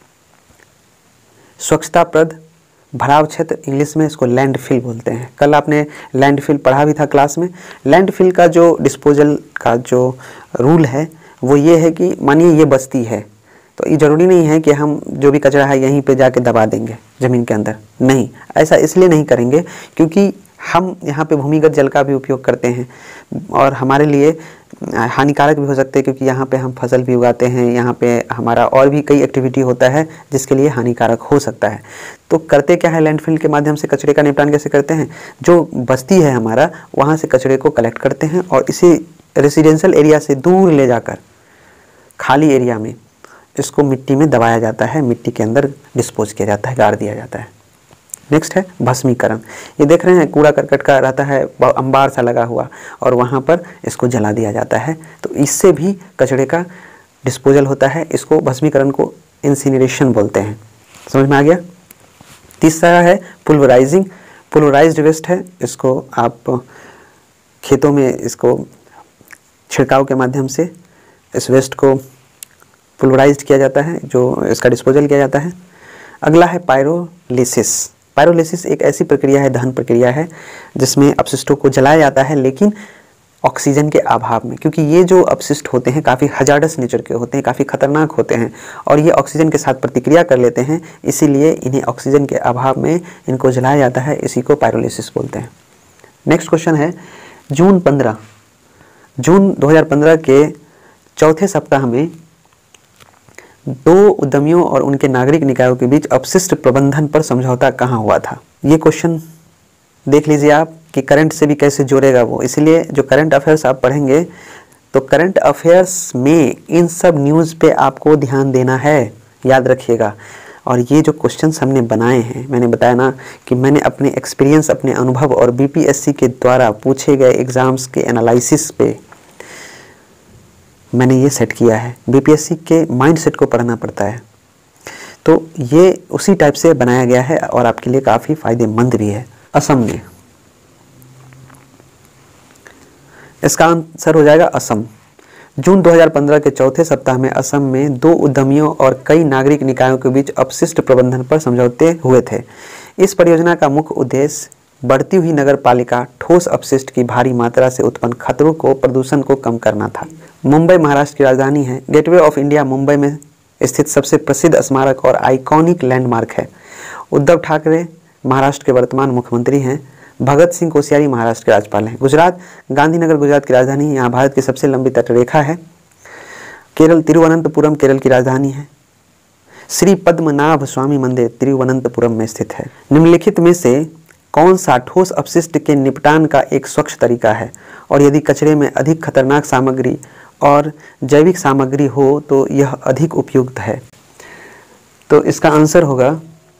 स्वच्छताप्रद भराव क्षेत्र, इंग्लिश में इसको लैंडफिल बोलते हैं। कल आपने लैंडफिल पढ़ा भी था क्लास में। लैंडफिल का जो डिस्पोजल का जो रूल है वो ये है कि मानिए ये बस्ती है, तो ये ज़रूरी नहीं है कि हम जो भी कचरा है यहीं पे जाके दबा देंगे ज़मीन के अंदर, नहीं, ऐसा इसलिए नहीं करेंगे क्योंकि हम यहाँ पे भूमिगत जल का भी उपयोग करते हैं और हमारे लिए हानिकारक भी हो सकते हैं क्योंकि यहाँ पे हम फसल भी उगाते हैं, यहाँ पे हमारा और भी कई एक्टिविटी होता है जिसके लिए हानिकारक हो सकता है। तो करते क्या है, लैंडफिल के माध्यम से कचरे का निपटान कैसे करते हैं, जो बस्ती है हमारा वहाँ से कचरे को कलेक्ट करते हैं और इसे रेसिडेंशियल एरिया से दूर ले जाकर खाली एरिया में इसको मिट्टी में दबाया जाता है, मिट्टी के अंदर डिस्पोज किया जाता है, गाड़ दिया जाता है। नेक्स्ट है भस्मीकरण। ये देख रहे हैं कूड़ा करकट का रहता है अंबार सा लगा हुआ और वहाँ पर इसको जला दिया जाता है, तो इससे भी कचरे का डिस्पोजल होता है। इसको भस्मीकरण को इंसिनरेशन बोलते हैं। समझ में आ गया। तीसरा है पुलवराइजिंग। पुलवराइज्ड वेस्ट है, इसको आप खेतों में इसको छिड़काव के माध्यम से इस वेस्ट को पुलवराइज्ड किया जाता है, जो इसका डिस्पोजल किया जाता है। अगला है पायरोलिसिस। पायरोलिसिस एक ऐसी प्रक्रिया है, दहन प्रक्रिया है, जिसमें अपशिष्टों को जलाया जाता है लेकिन ऑक्सीजन के अभाव में, क्योंकि ये जो अपशिष्ट होते हैं काफ़ी हजार्डस नेचर के होते हैं, काफ़ी खतरनाक होते हैं और ये ऑक्सीजन के साथ प्रतिक्रिया कर लेते हैं, इसीलिए इन्हें ऑक्सीजन के अभाव में इनको जलाया जाता है, इसी को पायरोलिसिस बोलते हैं। नेक्स्ट क्वेश्चन है जून पंद्रह जून दो हज़ार पंद्रह के चौथे सप्ताह में दो उद्यमियों और उनके नागरिक निकायों के बीच अपशिष्ट प्रबंधन पर समझौता कहाँ हुआ था। ये क्वेश्चन देख लीजिए आप कि करंट से भी कैसे जोड़ेगा वो, इसलिए जो करंट अफेयर्स आप पढ़ेंगे तो करंट अफेयर्स में इन सब न्यूज़ पे आपको ध्यान देना है, याद रखिएगा। और ये जो क्वेश्चंस हमने बनाए हैं, मैंने बताया ना कि मैंने अपने एक्सपीरियंस, अपने अनुभव और बीपीएससी के द्वारा पूछे गए एग्ज़ाम्स के एनालिसिस पे मैंने ये सेट किया है। बीपीएससी के माइंडसेट को पढ़ना पड़ता है, तो ये उसी टाइप से बनाया गया है और आपके लिए काफ़ी फ़ायदेमंद भी है। असम में, इसका आंसर हो जाएगा असम। जून दो हज़ार पंद्रह के चौथे सप्ताह में असम में दो उद्यमियों और कई नागरिक निकायों के बीच अपशिष्ट प्रबंधन पर समझौते हुए थे। इस परियोजना का मुख्य उद्देश्य बढ़ती हुई नगर पालिका ठोस अपशिष्ट की भारी मात्रा से उत्पन्न खतरों को, प्रदूषण को कम करना था। मुंबई महाराष्ट्र की राजधानी है। गेटवे ऑफ इंडिया मुंबई में स्थित सबसे प्रसिद्ध स्मारक और आइकॉनिक लैंडमार्क है। उद्धव ठाकरे महाराष्ट्र के वर्तमान मुख्यमंत्री हैं। भगत सिंह कोश्यारी महाराष्ट्र के राज्यपाल हैं। गुजरात, गांधीनगर गुजरात की राजधानी, यहाँ भारत की सबसे लंबी तटरेखा है। केरल, तिरुवनंतपुरम केरल की राजधानी है। श्री पद्मनाभ स्वामी मंदिर तिरुवनंतपुरम में स्थित है। निम्नलिखित में से कौन सा ठोस अपशिष्ट के निपटान का एक स्वच्छ तरीका है, और यदि कचरे में अधिक खतरनाक सामग्री और जैविक सामग्री हो तो यह अधिक उपयुक्त है। तो इसका आंसर होगा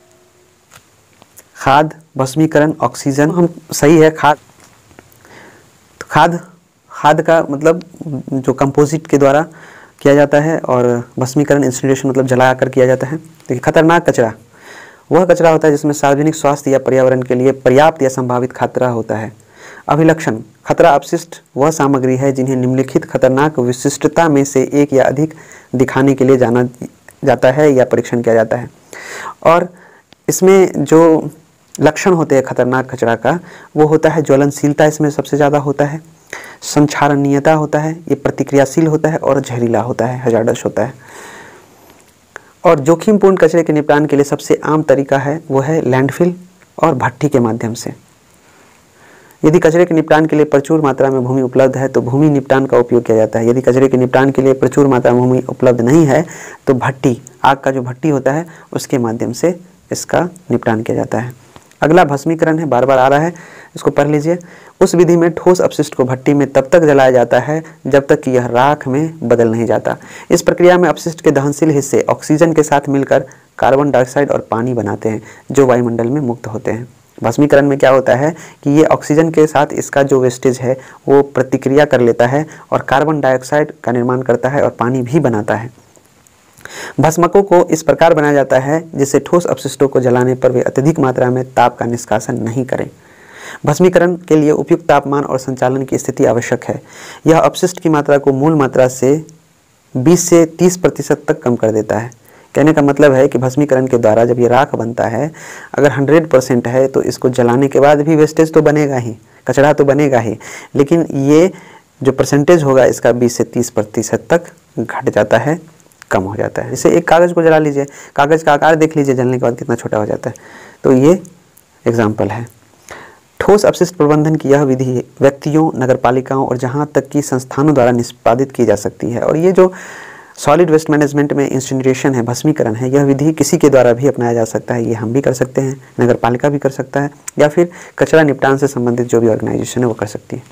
खाद, भस्मीकरण, ऑक्सीजन। हम सही है खाद। तो खाद खाद का मतलब जो कंपोजिट के द्वारा किया जाता है और भस्मीकरण इंसिनरेशन मतलब जला कर किया जाता है। देखिए, खतरनाक कचरा वह कचरा होता है जिसमें सार्वजनिक स्वास्थ्य या पर्यावरण के लिए पर्याप्त या संभावित खतरा होता है। अभिलक्षण, खतरा अपशिष्ट वह सामग्री है जिन्हें निम्नलिखित खतरनाक विशिष्टता में से एक या अधिक दिखाने के लिए जाना जाता है या परीक्षण किया जाता है। और इसमें जो लक्षण होते हैं खतरनाक कचरा का, वो होता है ज्वलनशीलता, इसमें सबसे ज़्यादा होता है। संक्षारणीयता होता है, ये प्रतिक्रियाशील होता है और जहरीला होता है, हजार्डस होता है। और जोखिमपूर्ण कचरे के निपटान के लिए सबसे आम तरीका है वो है लैंडफिल और भट्टी के माध्यम से। यदि कचरे के निपटान के लिए प्रचुर मात्रा में भूमि उपलब्ध है तो भूमि निपटान का उपयोग किया जाता है। यदि कचरे के निपटान के लिए प्रचुर मात्रा में भूमि उपलब्ध नहीं है तो भट्टी, आग का जो भट्टी होता है उसके माध्यम से इसका निपटान किया जाता है। अगला भस्मीकरण है, बार बार आ रहा है, इसको पढ़ लीजिए। उस विधि में ठोस अपशिष्ट को भट्टी में तब तक जलाया जाता है जब तक कि यह राख में बदल नहीं जाता। इस प्रक्रिया में अपशिष्ट के दहनशील हिस्से ऑक्सीजन के साथ मिलकर कार्बन डाइऑक्साइड और पानी बनाते हैं जो वायुमंडल में मुक्त होते हैं। भस्मीकरण में क्या होता है कि ये ऑक्सीजन के साथ इसका जो वेस्टेज है वो प्रतिक्रिया कर लेता है और कार्बन डाइऑक्साइड का निर्माण करता है और पानी भी बनाता है। भस्मकों को इस प्रकार बनाया जाता है जिससे ठोस अपशिष्टों को जलाने पर वे अत्यधिक मात्रा में ताप का निष्कासन नहीं करें। भस्मीकरण के लिए उपयुक्त तापमान और संचालन की स्थिति आवश्यक है। यह अपशिष्ट की मात्रा को मूल मात्रा से बीस से तीस प्रतिशत तक कम कर देता है। कहने का मतलब है कि भस्मीकरण के द्वारा जब ये राख बनता है, अगर सौ परसेंट है तो इसको जलाने के बाद भी वेस्टेज तो बनेगा ही, कचरा तो बनेगा ही, लेकिन ये जो परसेंटेज होगा इसका बीस से तीस प्रतिशत तक घट जाता है, कम हो जाता है। जैसे एक कागज़ को जला लीजिए, कागज़ का आकार देख लीजिए जलने के बाद कितना छोटा हो जाता है। तो ये एग्जाम्पल है। ठोस अपशिष्ट प्रबंधन की यह विधि व्यक्तियों, नगरपालिकाओं और जहाँ तक कि संस्थानों द्वारा निष्पादित की जा सकती है। और ये जो सॉलिड वेस्ट मैनेजमेंट में इंसिनरेशन है, भस्मीकरण है, यह विधि किसी के द्वारा भी अपनाया जा सकता है। ये हम भी कर सकते हैं, नगरपालिका भी कर सकता है, या फिर कचरा निपटान से संबंधित जो भी ऑर्गेनाइजेशन है वो कर सकती है।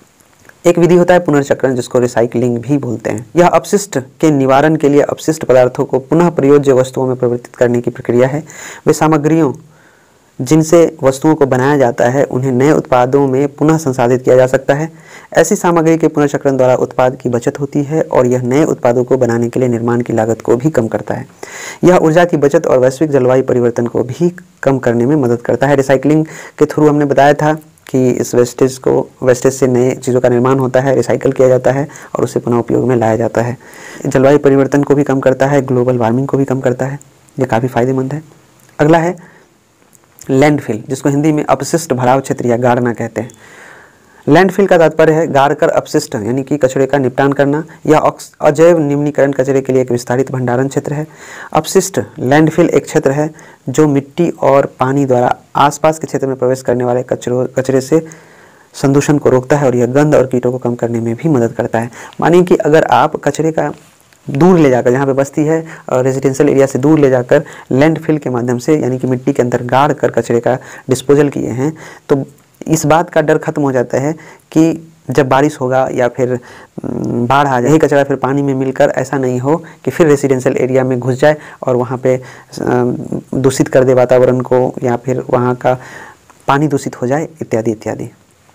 एक विधि होता है पुनर्चक्रण, जिसको रिसाइकलिंग भी बोलते हैं। यह अपशिष्ट के निवारण के लिए अपशिष्ट पदार्थों को पुनः प्रयोज्य वस्तुओं में परिवर्तित करने की प्रक्रिया है। वे सामग्रियों जिनसे वस्तुओं को बनाया जाता है उन्हें नए उत्पादों में पुनः संसाधित किया जा सकता है। ऐसी सामग्री के पुनर्चक्रण द्वारा उत्पाद की बचत होती है और यह नए उत्पादों को बनाने के लिए निर्माण की लागत को भी कम करता है। यह ऊर्जा की बचत और वैश्विक जलवायु परिवर्तन को भी कम करने में मदद करता है। रिसाइकलिंग के थ्रू हमने बताया था कि इस वेस्टेज को वेस्टेज से नए चीज़ों का निर्माण होता है, रिसाइकल किया जाता है और उसे पुनः उपयोग में लाया जाता है। जलवायु परिवर्तन को भी कम करता है, ग्लोबल वार्मिंग को भी कम करता है। ये काफ़ी फायदेमंद है। अगला है लैंडफिल, जिसको हिंदी में अपशिष्ट भराव क्षेत्र या गाड़ना कहते हैं। लैंडफिल का तात्पर्य है गाड़ कर अपशिष्ट यानी कि कचरे का निपटान करना। यह अजैव निम्नीकरण कचरे के लिए एक विस्तारित भंडारण क्षेत्र है। अपशिष्ट लैंडफिल एक क्षेत्र है जो मिट्टी और पानी द्वारा आसपास के क्षेत्र में प्रवेश करने वाले कचरों कचरे से संदूषण को रोकता है और यह गंध और कीटों को कम करने में भी मदद करता है। मानिए कि अगर आप कचरे का दूर ले जाकर, जहाँ पे बस्ती है और रेजिडेंशियल एरिया से दूर ले जाकर लैंडफिल के माध्यम से यानी कि मिट्टी के अंदर गाड़ कर कचरे का डिस्पोजल किए हैं, तो इस बात का डर खत्म हो जाता है कि जब बारिश होगा या फिर बाढ़ आ जाए, यही कचरा फिर पानी में मिलकर ऐसा नहीं हो कि फिर रेजिडेंशियल एरिया में घुस जाए और वहाँ पे दूषित कर दे वातावरण को, या फिर वहाँ का पानी दूषित हो जाए, इत्यादि इत्यादि।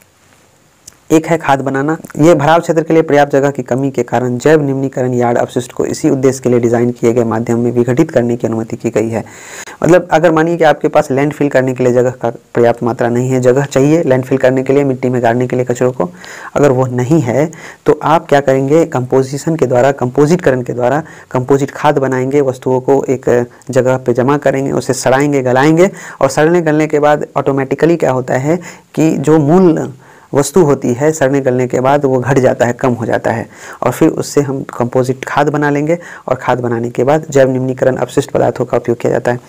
एक है खाद बनाना। ये भराव क्षेत्र के लिए पर्याप्त जगह की कमी के कारण जैव निम्नीकरण यार्ड अपशिष्ट को इसी उद्देश्य के लिए डिजाइन किए गए माध्यम में विघटित करने की अनुमति की गई है। मतलब अगर मानिए कि आपके पास लैंडफिल करने के लिए जगह का पर्याप्त मात्रा नहीं है, जगह चाहिए लैंडफिल करने के लिए, मिट्टी में गाड़ने के लिए कचरों को, अगर वो नहीं है तो आप क्या करेंगे, कंपोजिशन के द्वारा, कंपोजिटकरण के द्वारा कंपोजिट खाद बनाएंगे, वस्तुओं को एक जगह पे जमा करेंगे, उसे सड़ाएंगे, गलाएंगे, और सड़ने गलने के बाद ऑटोमेटिकली क्या होता है कि जो मूल वस्तु होती है सड़ने गलने के बाद वो घट जाता है, कम हो जाता है, और फिर उससे हम कंपोजिट खाद बना लेंगे। और खाद बनाने के बाद जैव निम्नीकरण अपशिष्ट पदार्थों का उपयोग किया जाता है,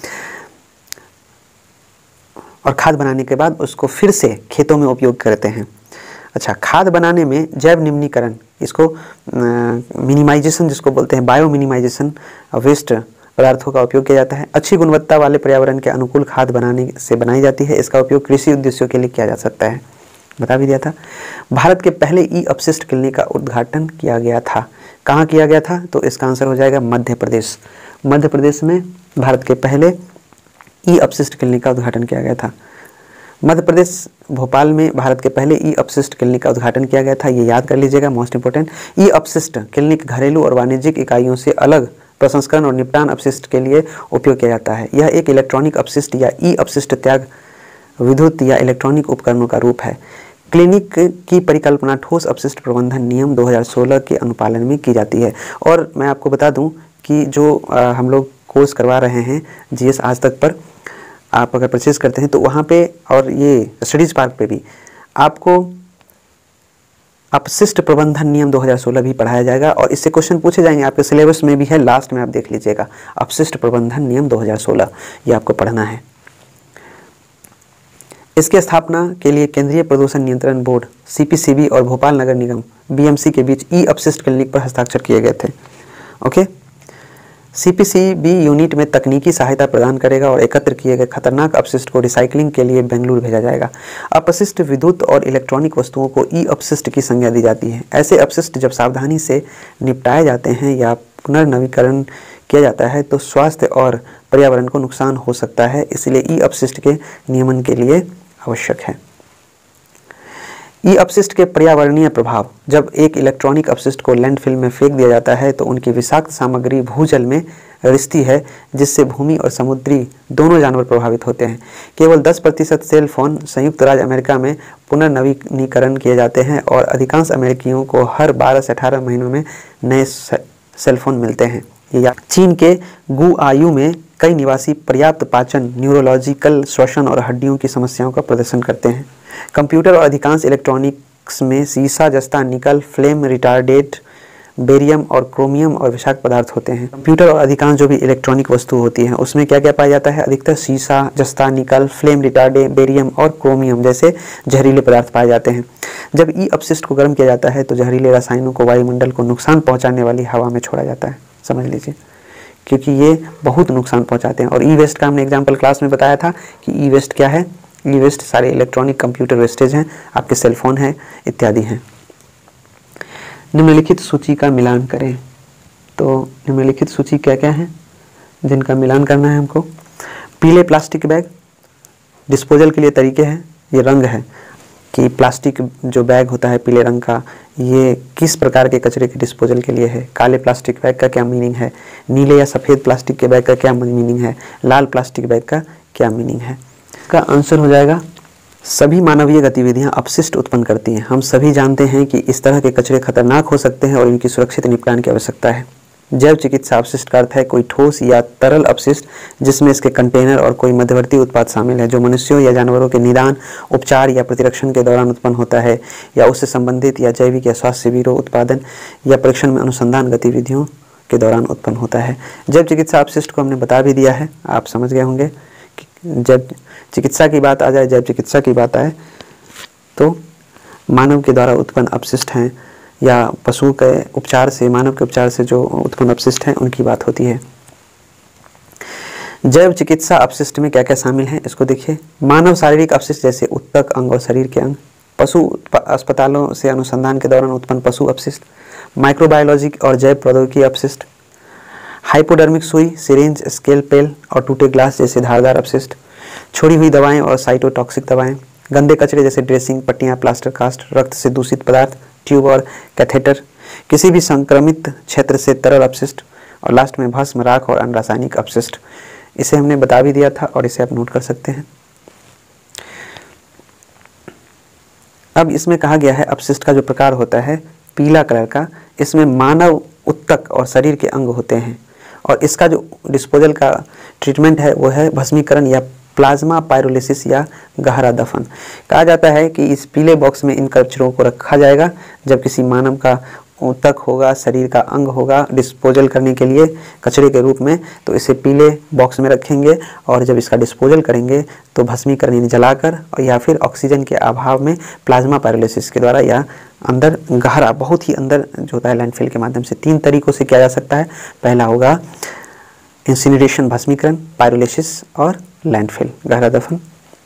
और खाद बनाने के बाद उसको फिर से खेतों में उपयोग करते हैं। अच्छा, खाद बनाने में जैव निम्नीकरण, इसको मिनिमाइजेशन जिसको बोलते हैं, बायो मिनिमाइजेशन वेस्ट पदार्थों का उपयोग किया जाता है। अच्छी गुणवत्ता वाले पर्यावरण के अनुकूल खाद बनाने से बनाई जाती है। इसका उपयोग कृषि उद्देश्यों के लिए किया जा सकता है, बता भी दिया था। भारत के पहले ई अपशिष्ट क्लिनिक का उद्घाटन किया गया था। कहाँ किया गया था? तो इसका आंसर हो जाएगा मध्य प्रदेश। मध्य प्रदेश में भारत के पहले ई अपशिष्ट क्लिनिक का उद्घाटन किया गया था। मध्य प्रदेश भोपाल में भारत के पहले ई अपशिष्ट क्लिनिक का उद्घाटन किया गया था। ये याद कर लीजिएगा, मोस्ट इंपोर्टेंट। ई अपशिष्ट क्लिनिक घरेलू और वाणिज्यिक इकाइयों से अलग प्रसंस्करण और निपटान अपशिष्ट के लिए उपयोग किया जाता है। यह एक इलेक्ट्रॉनिक अपशिष्ट या ई अपशिष्ट त्याग विद्युत या इलेक्ट्रॉनिक उपकरणों का रूप है। क्लिनिक की परिकल्पना ठोस अपशिष्ट प्रबंधन नियम दो हज़ार सोलह के अनुपालन में की जाती है। और मैं आपको बता दूं कि जो आ, हम लोग कोर्स करवा रहे हैं जीएस आज तक पर, आप अगर परचेज करते हैं तो वहाँ पे और ये स्टडीज पार्क पे भी आपको अपशिष्ट प्रबंधन नियम दो हज़ार सोलह भी पढ़ाया जाएगा, और इससे क्वेश्चन पूछे जाएंगे, आपके सिलेबस में भी है, लास्ट में आप देख लीजिएगा। अपशिष्ट प्रबंधन नियम दो हज़ार सोलह ये आपको पढ़ना है। इसकी स्थापना के लिए केंद्रीय प्रदूषण नियंत्रण बोर्ड सीपीसीबी और भोपाल नगर निगम बीएमसी के बीच ई अपशिष्ट क्लिनिक पर हस्ताक्षर किए गए थे। ओके, सीपीसीबी यूनिट में तकनीकी सहायता प्रदान करेगा और एकत्र किए गए खतरनाक अपशिष्ट को रिसाइकलिंग के लिए बेंगलुरु भेजा जाएगा। अपशिष्ट विद्युत और इलेक्ट्रॉनिक वस्तुओं को ई अपशिष्ट की संज्ञा दी जाती है। ऐसे अपशिष्ट जब सावधानी से निपटाए जाते हैं या पुनर्नवीकरण किया जाता है तो स्वास्थ्य और पर्यावरण को नुकसान हो सकता है, इसलिए ई अपशिष्ट के नियमन के लिए आवश्यक है। ई अपशिष्ट के पर्यावरणीय प्रभाव। जब एक इलेक्ट्रॉनिक अपशिष्ट को लैंडफिल में फेंक दिया जाता है तो उनकी विषाक्त सामग्री भूजल में रिसती है, जिससे भूमि और समुद्री दोनों जानवर प्रभावित होते हैं। केवल दस प्रतिशत सेल फोन संयुक्त राज्य अमेरिका में पुनर्नवीनीकरण किए जाते हैं और अधिकांश अमेरिकियों को हर बारह से अठारह महीनों में नए सेल फोन मिलते हैं। चीन के गुआयू में कई निवासी पर्याप्त पाचन, न्यूरोलॉजिकल, श्वसन और हड्डियों की समस्याओं का प्रदर्शन करते हैं। कंप्यूटर और अधिकांश इलेक्ट्रॉनिक्स में सीसा, जस्ता, निकल, फ्लेम रिटार्डेट, बेरियम और क्रोमियम और विषाक्त पदार्थ होते हैं। कंप्यूटर और अधिकांश जो भी इलेक्ट्रॉनिक वस्तु होती है उसमें क्या क्या पाया जाता है? अधिकतर सीसा, जस्ता, निकल, फ्लेम रिटार्डेट, बेरियम और क्रोमियम जैसे जहरीले पदार्थ पाए जाते हैं। जब ई अपशिष्ट को गर्म किया जाता है तो जहरीले रसायनों को वायुमंडल को नुकसान पहुंचाने वाली हवा में छोड़ा जाता है, समझ लीजिए, क्योंकि ये बहुत नुकसान पहुंचाते हैं। और ई वेस्ट का हमने एग्जाम्पल क्लास में बताया था कि ई वेस्ट क्या है। ई वेस्ट सारे इलेक्ट्रॉनिक कंप्यूटर वेस्टेज हैं, आपके सेलफोन हैं इत्यादि हैं। निम्नलिखित सूची का मिलान करें। तो निम्नलिखित सूची क्या क्या है जिनका मिलान करना है हमको? पीले प्लास्टिक बैग डिस्पोजल के लिए तरीके हैं। ये रंग है कि प्लास्टिक जो बैग होता है पीले रंग का, ये किस प्रकार के कचरे के डिस्पोजल के लिए है। काले प्लास्टिक बैग का क्या मीनिंग है, नीले या सफ़ेद प्लास्टिक के बैग का क्या मीनिंग है, लाल प्लास्टिक बैग का क्या मीनिंग है। इसका आंसर हो जाएगा सभी मानवीय गतिविधियां अपशिष्ट उत्पन्न करती हैं। हम सभी जानते हैं कि इस तरह के कचरे खतरनाक हो सकते हैं और इनकी सुरक्षित निपटान की आवश्यकता है। जैव चिकित्सा अपशिष्ट का अर्थ है कोई ठोस या तरल अपशिष्ट जिसमें इसके कंटेनर और कोई मध्यवर्ती उत्पाद शामिल है, जो मनुष्यों या जानवरों के निदान, उपचार या प्रतिरक्षण के दौरान उत्पन्न होता है या उससे संबंधित या जैविक या स्वास्थ्य शिविरों, उत्पादन या परीक्षण में अनुसंधान गतिविधियों के दौरान उत्पन्न होता है। जैव चिकित्सा अपशिष्ट को हमने बता भी दिया है, आप समझ गए होंगे कि जब चिकित्सा की बात आ जाए, जैव चिकित्सा की बात आए तो मानव के द्वारा उत्पन्न अपशिष्ट हैं या पशु के उपचार से, मानव के उपचार से जो उत्पन्न अपशिष्ट हैं उनकी बात होती है। जैव चिकित्सा अपशिष्ट में क्या क्या शामिल है इसको देखिए। मानव शारीरिक अपशिष्ट जैसे उत्तक, अंग और शरीर के अंग, पशु अस्पतालों से अनुसंधान के दौरान उत्पन्न पशु अपशिष्ट, माइक्रोबायोलॉजी और जैव प्रौद्योगिकी अपशिष्ट, हाइपोडर्मिक सुई, सिरिंज, स्केलपेल और टूटे ग्लास जैसे धारदार अपशिष्ट, छोड़ी हुई दवाएं और साइटोटॉक्सिक दवाएं, गंदे कचरे जैसे ड्रेसिंग, पट्टियां, प्लास्टर कास्ट, रक्त से दूषित पदार्थ, ट्यूब और कैथेटर, किसी भी संक्रमित क्षेत्र से तरल अपशिष्ट और लास्ट में भस्म, राख और अन्य रासायनिक अपशिष्ट। इसे हमने बता भी दिया था और इसे आप नोट कर सकते हैं। अब इसमें कहा गया है अपशिष्ट का जो प्रकार होता है पीला कलर का, इसमें मानव उत्तक और शरीर के अंग होते हैं और इसका जो डिस्पोजल का ट्रीटमेंट है वो है भस्मीकरण या प्लाज्मा पायरोलिसिस या गहरा दफन। कहा जाता है कि इस पीले बॉक्स में इन कचरों को रखा जाएगा जब किसी मानव का ऊतक होगा, शरीर का अंग होगा डिस्पोजल करने के लिए कचरे के रूप में, तो इसे पीले बॉक्स में रखेंगे और जब इसका डिस्पोजल करेंगे तो भस्मीकरण यानी जलाकर और या फिर ऑक्सीजन के अभाव में प्लाज्मा पायरोलिसिस के द्वारा या अंदर गहरा, बहुत ही अंदर जो होता है लैंडफिल के माध्यम से। तीन तरीकों से किया जा सकता है। पहला होगा इंसिनरेशन भस्मीकरण, पायरोलिसिस और लैंडफिल गहरा दफन।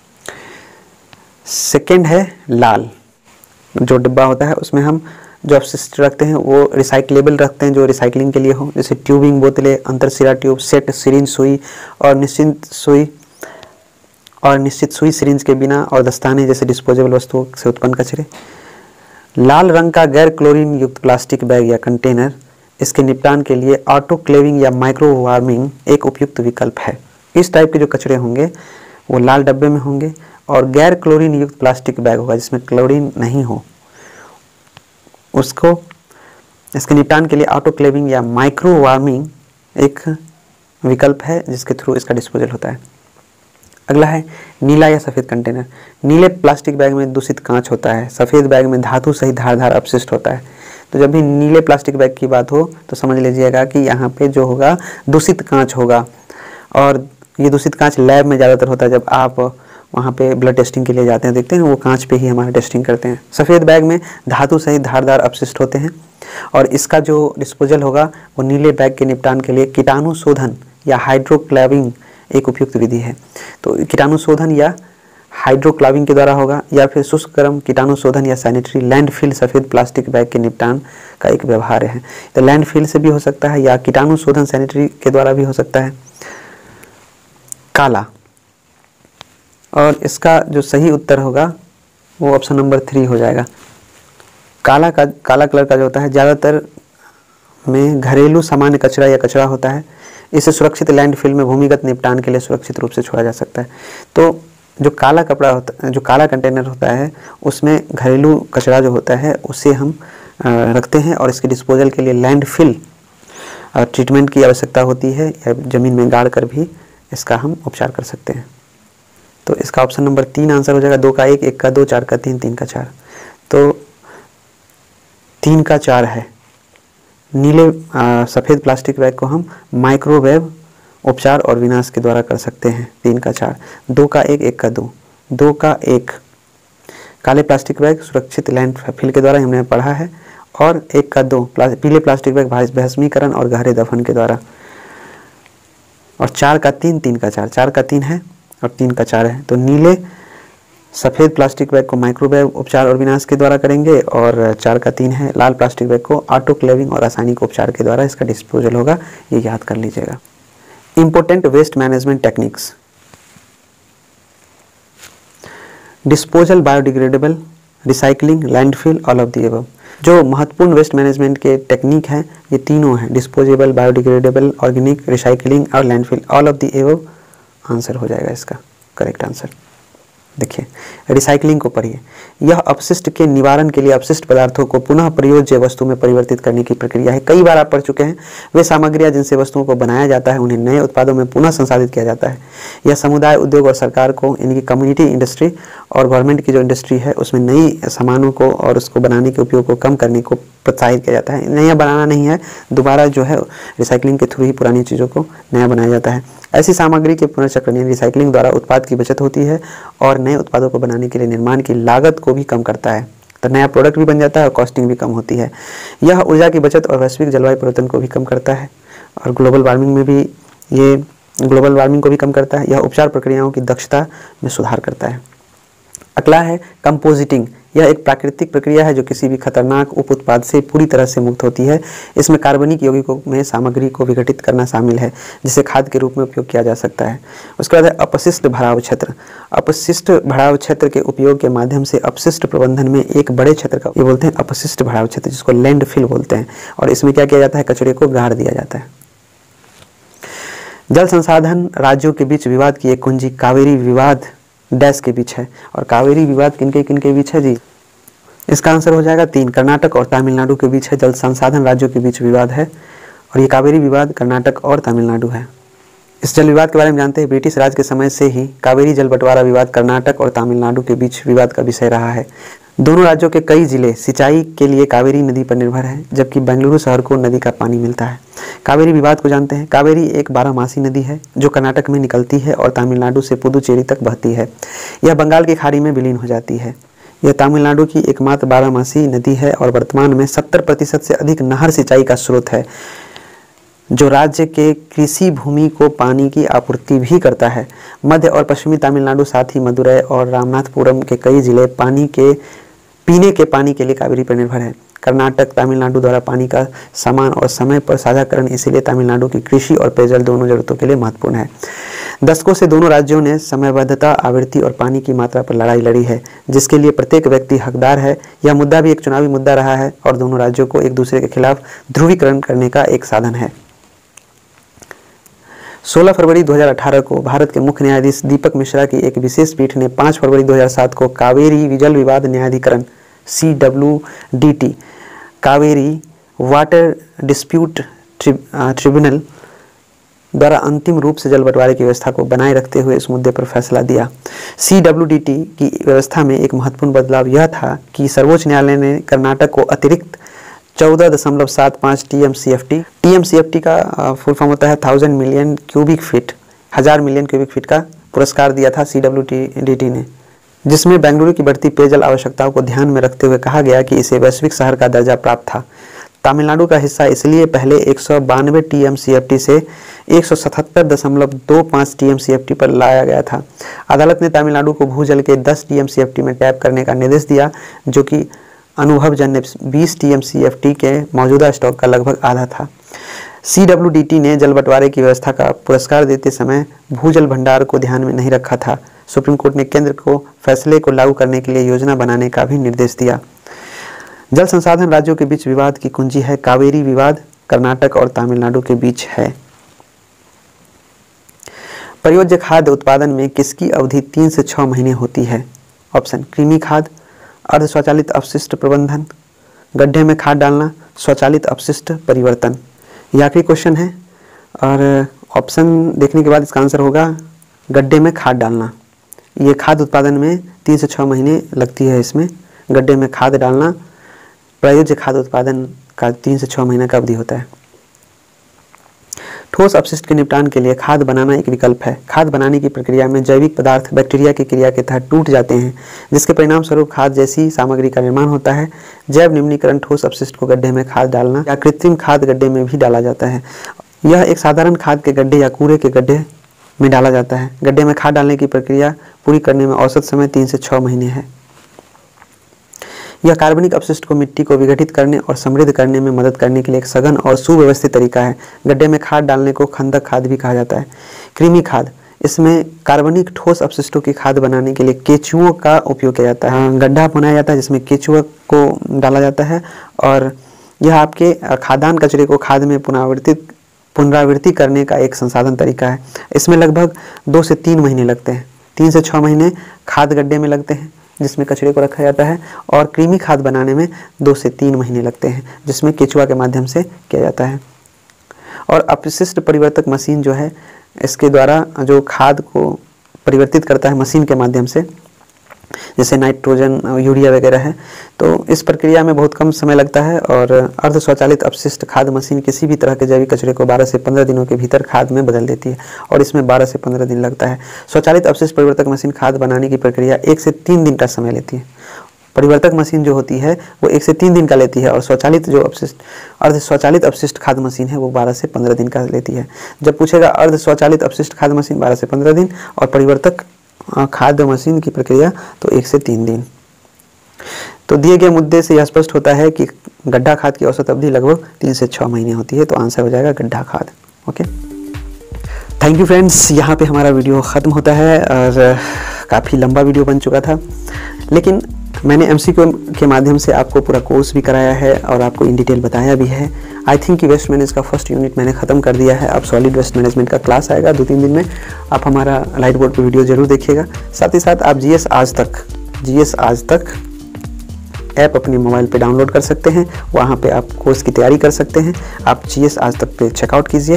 सेकेंड है लाल, जो डिब्बा होता है उसमें हम जो अपशिष्ट रखते हैं वो रिसाइक्लेबल रखते हैं जो रिसाइकलिंग के लिए हो, जैसे ट्यूबिंग बोतलें, अंतरशिरा ट्यूब, सेट, सिरिंज सुई और निश्चित सुई और निश्चित सुई सिरिंज के बिना और दस्ताने जैसे डिस्पोजेबल वस्तुओं से उत्पन्न कचरे। लाल रंग का गैर क्लोरीन युक्त प्लास्टिक बैग या कंटेनर, इसके निपटान के लिए ऑटोक्लेविंग या माइक्रो वार्मिंग एक उपयुक्त विकल्प है। इस टाइप के जो कचरे होंगे वो लाल डब्बे में होंगे और गैर क्लोरीन युक्त प्लास्टिक बैग होगा जिसमें क्लोरीन नहीं हो, उसको इसके निपटान के लिए ऑटोक्लेविंग या माइक्रो वार्मिंग एक विकल्प है जिसके थ्रू इसका डिस्पोजल होता है। अगला है नीला या सफ़ेद कंटेनर। नीले प्लास्टिक बैग में दूषित कांच होता है, सफ़ेद बैग में धातु सहित धारदार अपशिष्ट होता है। तो जब भी नीले प्लास्टिक बैग की बात हो तो समझ लीजिएगा कि यहाँ पे जो होगा दूषित कांच होगा और ये दूषित कांच लैब में ज़्यादातर होता है। जब आप वहाँ पे ब्लड टेस्टिंग के लिए जाते हैं देखते हैं वो कांच पे ही हमारा टेस्टिंग करते हैं। सफ़ेद बैग में धातु सहित धारदार अपशिष्ट होते हैं और इसका जो डिस्पोजल होगा वो नीले बैग के निपटान के लिए कीटाणु शोधन या हाइड्रोक्लेविंग एक उपयुक्त विधि है। तो कीटाणु शोधन या हाइड्रोक्लाविंग के द्वारा होगा, या फिर शुष्क गर्म कीटाणु शोधन या सैनिटरी लैंडफिल सफ़ेद प्लास्टिक बैग के निपटान का एक व्यवहार है। तो लैंडफिल से भी हो सकता है या कीटाणु शोधन सैनिटरी के द्वारा भी हो सकता है। काला, और इसका जो सही उत्तर होगा वो ऑप्शन नंबर थ्री हो जाएगा। काला का काला कलर का जो होता है ज़्यादातर में घरेलू सामान्य कचरा या कचरा होता है। इसे सुरक्षित लैंडफिल में भूमिगत निपटान के लिए सुरक्षित रूप से छोड़ा जा सकता है। तो जो काला कपड़ा होता जो काला कंटेनर होता है उसमें घरेलू कचरा जो होता है उसे हम रखते हैं और इसके डिस्पोजल के लिए लैंडफिल ट्रीटमेंट की आवश्यकता होती है, या ज़मीन में गाड़ कर भी इसका हम उपचार कर सकते हैं। तो इसका ऑप्शन नंबर तीन आंसर हो जाएगा। दो का एक, एक का दो, चार का तीन, तीन का चार। तो तीन का चार है। नीले सफ़ेद प्लास्टिक बैग को हम माइक्रोवेव उपचार और विनाश के द्वारा कर सकते हैं। तीन का चार। दो का एक, एक का दो, दो का एक। काले प्लास्टिक बैग सुरक्षित लैंडफिल के द्वारा हमने पढ़ा है, और एक का दो प्ला, पीले प्लास्टिक बैग भस्मीकरण और गहरे दफन के द्वारा। और चार का तीन, तीन का चार। चार का तीन है और तीन का चार है। तो नीले सफ़ेद प्लास्टिक बैग को माइक्रोवेव उपचार और विनाश के द्वारा करेंगे, और चार का तीन है लाल प्लास्टिक बैग को ऑटोक्लेविंग और रासायनिक उपचार के द्वारा इसका डिस्पोजल होगा। ये याद कर लीजिएगा। Important waste management techniques, disposal, biodegradable, recycling, landfill, all of the above. जो महत्वपूर्ण वेस्ट मैनेजमेंट के टेक्निक हैं ये तीनों हैं, डिस्पोजेबल, बायोडिग्रेडेबल, ऑर्गेनिक, रिसाइकलिंग और landfill. All of the above answer हो जाएगा इसका करेक्ट आंसर। देखिए रिसाइकलिंग को पढ़िए। यह अपशिष्ट के निवारण के लिए अपशिष्ट पदार्थों को पुनः प्रयोज्य वस्तु में परिवर्तित करने की प्रक्रिया है। कई बार आप पढ़ चुके हैं। वे सामग्रियां जिनसे वस्तुओं को बनाया जाता है उन्हें नए उत्पादों में पुनः संसाधित किया जाता है। यह समुदाय, उद्योग और सरकार को, इनकी कम्युनिटी इंडस्ट्री और गवर्नमेंट की जो इंडस्ट्री है उसमें नई सामानों को और उसको बनाने के उपयोग को कम करने को प्रोत्साहित किया जाता है। नया बनाना नहीं है, दोबारा जो है रिसाइकलिंग के थ्रू ही पुरानी चीज़ों को नया बनाया जाता है। ऐसी सामग्री के पुनर्चक्रण यानी रिसाइकलिंग द्वारा उत्पाद की बचत होती है और नए उत्पादों को बनाने के लिए निर्माण की लागत को भी कम करता है। तो नया प्रोडक्ट भी बन जाता है और कॉस्टिंग भी कम होती है। यह ऊर्जा की बचत और वैश्विक जलवायु परिवर्तन को भी कम करता है, और ग्लोबल वार्मिंग में भी ये ग्लोबल वार्मिंग को भी कम करता है। यह उपचार प्रक्रियाओं की दक्षता में सुधार करता है। अगला है कंपोजिटिंग। यह एक प्राकृतिक प्रक्रिया है जो किसी भी खतरनाक उप उत्पाद से पूरी तरह से मुक्त होती है। इसमें कार्बनिक यौगिकों में सामग्री को विघटित करना शामिल है जिसे खाद के रूप में उपयोग किया जा सकता है। उसके बाद है अपशिष्ट भराव क्षेत्र। अपशिष्ट भराव क्षेत्र के उपयोग के माध्यम से अपशिष्ट प्रबंधन में एक बड़े क्षेत्र का ये बोलते हैं अपशिष्ट भराव क्षेत्र, जिसको लैंडफिल बोलते हैं। और इसमें क्या किया जाता है, कचरे को गाड़ दिया जाता है। जल संसाधन राज्यों के बीच विवाद की एक कुंजी कावेरी विवाद डैश के बीच है। और कावेरी विवाद किनके किनके बीच है जी? इसका आंसर हो जाएगा तीन, कर्नाटक और तमिलनाडु के बीच है जल संसाधन राज्यों के बीच विवाद है। और ये कावेरी विवाद कर्नाटक और तमिलनाडु है। इस जल विवाद के बारे में जानते हैं। ब्रिटिश राज के समय से ही कावेरी जल बंटवारा विवाद कर्नाटक और तमिलनाडु के बीच विवाद का विषय रहा है। दोनों राज्यों के कई जिले सिंचाई के लिए कावेरी नदी पर निर्भर है, जबकि बेंगलुरु शहर को नदी का पानी मिलता है। कावेरी विवाद को जानते हैं। कावेरी एक बारहमासी नदी है जो कर्नाटक में निकलती है और तमिलनाडु से पुदुचेरी तक बहती है। यह बंगाल की खाड़ी में विलीन हो जाती है। यह तमिलनाडु की एकमात्र बारहमासी नदी है और वर्तमान में सत्तर प्रतिशत से अधिक नहर सिंचाई का स्रोत है, जो राज्य के कृषि भूमि को पानी की आपूर्ति भी करता है। मध्य और पश्चिमी तमिलनाडु, साथ ही मदुरै और रामनाथपुरम के कई जिले पानी के पीने के पानी के लिए कावेरी पर निर्भर है। कर्नाटक तमिलनाडु द्वारा पानी का समान और समय पर साझाकरण इसलिए तमिलनाडु की कृषि और पेयजल दोनों जरूरतों के लिए महत्वपूर्ण है। दशकों से दोनों राज्यों ने समयबद्धता, आवृत्ति और पानी की मात्रा पर लड़ाई लड़ी है, जिसके लिए प्रत्येक व्यक्ति हकदार है। यह मुद्दा भी एक चुनावी मुद्दा रहा है और दोनों राज्यों को एक दूसरे के खिलाफ ध्रुवीकरण करने का एक साधन है। सोलह फरवरी दो हज़ार अठारह को भारत के मुख्य न्यायाधीश दीपक मिश्रा की एक विशेष पीठ ने पाँच फरवरी दो हज़ार सात को कावेरी जल विवाद न्यायाधिकरण C W D T Cauvery water dispute tribunal द्वारा अंतिम रूप से जल बंटवारे की व्यवस्था को बनाए रखते हुए इस मुद्दे पर फैसला दिया। सी डब्ल्यू डी टी की व्यवस्था में एक महत्वपूर्ण बदलाव यह था कि सर्वोच्च न्यायालय ने कर्नाटक को अतिरिक्त चौदह दशमलव सात पाँच T M C F T T M C F T का फुल फॉर्म होता है थाउजेंड मिलियन क्यूबिक फीट, हजार मिलियन क्यूबिक फीट का पुरस्कार दिया था सी डब्ल्यू डी टी ने, जिसमें बेंगलुरु की बढ़ती पेयजल आवश्यकताओं को ध्यान में रखते हुए कहा गया कि इसे वैश्विक शहर का दर्जा प्राप्त था। तमिलनाडु का हिस्सा इसलिए पहले एक सौ बानवे T M C F T से एक सौ सतहत्तर दशमलव दो पाँच T M C F T पर लाया गया था। अदालत ने तमिलनाडु को भूजल के दस T M C F T में टैप करने का निर्देश दिया, जो कि अनुभवजन्य बीस T M C F T के मौजूदा स्टॉक का लगभग आधा था। सी डब्ल्यू डी टी ने जल बंटवारे की व्यवस्था का पुरस्कार देते समय भूजल भंडार को ध्यान में नहीं रखा था। सुप्रीम कोर्ट ने केंद्र को फैसले को लागू करने के लिए योजना बनाने का भी निर्देश दिया। जल संसाधन राज्यों के बीच विवाद की कुंजी है। कावेरी विवाद कर्नाटक और तमिलनाडु के बीच है। प्रयोज्य खाद्य उत्पादन में किसकी अवधि तीन से छह महीने होती है? ऑप्शन कृमि खाद, अर्ध स्वचालित अपशिष्ट प्रबंधन, गड्ढे में खाद डालना, स्वचालित अपशिष्ट परिवर्तन। यह आखिरी क्वेश्चन है और ऑप्शन देखने के बाद इसका आंसर होगा गड्ढे में खाद डालना। ये खाद उत्पादन में तीन से छः महीने लगती है। इसमें गड्ढे में खाद डालना प्रयोज्य खाद उत्पादन का तीन से छः महीने का अवधि होता है। ठोस अपशिष्ट के निपटान के लिए खाद बनाना एक विकल्प है। खाद बनाने की प्रक्रिया में जैविक पदार्थ बैक्टीरिया की क्रिया के तहत टूट जाते हैं, जिसके परिणाम स्वरूप खाद जैसी सामग्री का निर्माण होता है। जैव निम्नीकरण ठोस अपशिष्ट को गड्ढे में खाद डालना या कृत्रिम खाद गड्ढे में भी डाला जाता है। यह एक साधारण खाद के गड्ढे या कूड़े के गड्ढे में डाला जाता है। गड्ढे में खाद डालने की प्रक्रिया पूरी करने में औसत समय तीन से छः महीने है। यह कार्बनिक अपशिष्ट को मिट्टी को विघटित करने और समृद्ध करने में मदद करने के लिए एक सघन और सुव्यवस्थित तरीका है। गड्ढे में खाद डालने को खंदक खाद भी कहा जाता है। कृमि खाद, इसमें कार्बनिक ठोस अपशिष्टों की खाद बनाने के लिए केचुओं का उपयोग किया जाता है। गड्ढा बनाया जाता है जिसमें केचुआ को डाला जाता है और यह आपके खाद्यान्न कचरे को खाद में पुनरावर्तित पुनरावृत्ति करने का एक संसाधन तरीका है। इसमें लगभग दो से तीन महीने लगते हैं। तीन से छः महीने खाद गड्ढे में लगते हैं जिसमें कचरे को रखा जाता है और कृमि खाद बनाने में दो से तीन महीने लगते हैं जिसमें केचुआ के माध्यम से किया जाता है। और अपशिष्ट परिवर्तक मशीन जो है, इसके द्वारा जो खाद को परिवर्तित करता है मशीन के माध्यम से, जैसे नाइट्रोजन यूरिया वगैरह है, तो इस प्रक्रिया में बहुत कम समय लगता है। और अर्ध स्वचालित अपशिष्ट खाद मशीन किसी भी तरह के जैविक कचरे को बारह से पंद्रह दिनों के भीतर खाद में बदल देती है और इसमें बारह से पंद्रह दिन लगता है। स्वचालित अपशिष्ट परिवर्तक मशीन खाद बनाने की प्रक्रिया एक से तीन दिन का समय लेती है। परिवर्तक मशीन जो होती है वो एक से तीन दिन का लेती है और स्वचालित जो अपशिष्ट अर्ध स्वचालित अपशिष्ट खाद मशीन है वो बारह से पंद्रह दिन का लेती है। जब पूछेगा अर्ध स्वचालित अपशिष्ट खाद मशीन बारह से पंद्रह दिन और परिवर्तक खाद्य मशीन की प्रक्रिया तो एक से तीन दिन। तो दिए गए मुद्दे से यह स्पष्ट होता है कि गड्ढा खाद की औसत अवधि लगभग तीन से छः महीने होती है। तो आंसर हो जाएगा गड्ढा खाद। Okay, thank you friends. यहाँ पे हमारा वीडियो ख़त्म होता है और काफ़ी लंबा वीडियो बन चुका था, लेकिन मैंने एमसीक्यू के माध्यम से आपको पूरा कोर्स भी कराया है और आपको इन डिटेल बताया भी है। आई थिंक कि वेस्ट मैनेज का फर्स्ट यूनिट मैंने ख़त्म कर दिया है। अब सॉलिड वेस्ट मैनेजमेंट का क्लास आएगा दो तीन दिन में। आप हमारा लाइट बोर्ड पर वीडियो जरूर देखिएगा। साथ ही साथ आप जीएस आज तक जीएस आज तक ऐप अपने मोबाइल पे डाउनलोड कर सकते हैं। वहाँ पे आप कोर्स की तैयारी कर सकते हैं। आप जीएस आज तक पे चेकआउट कीजिए,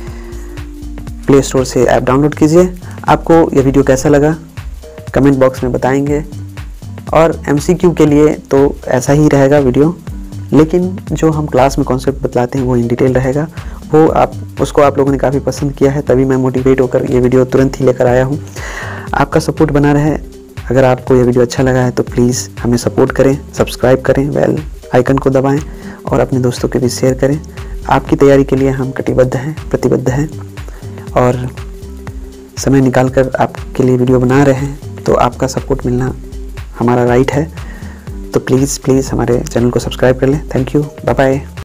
प्ले स्टोर से ऐप डाउनलोड कीजिए। आपको यह वीडियो कैसा लगा कमेंट बॉक्स में बताएंगे। और एमसीक्यू के लिए तो ऐसा ही रहेगा वीडियो, लेकिन जो हम क्लास में कॉन्सेप्ट बतलाते हैं वो इन डिटेल रहेगा। वो आप उसको आप लोगों ने काफ़ी पसंद किया है, तभी मैं मोटिवेट होकर ये वीडियो तुरंत ही लेकर आया हूँ। आपका सपोर्ट बना रहे। अगर आपको ये वीडियो अच्छा लगा है तो प्लीज़ हमें सपोर्ट करें, सब्सक्राइब करें, बेल आइकन को दबाएं और अपने दोस्तों के बीच शेयर करें। आपकी तैयारी के लिए हम कटिबद्ध हैं, प्रतिबद्ध हैं और समय निकाल कर आपके लिए वीडियो बना रहे हैं। तो आपका सपोर्ट मिलना हमारा राइट है। तो प्लीज़ प्लीज़ हमारे चैनल को सब्सक्राइब कर लें। Thank you, bye bye.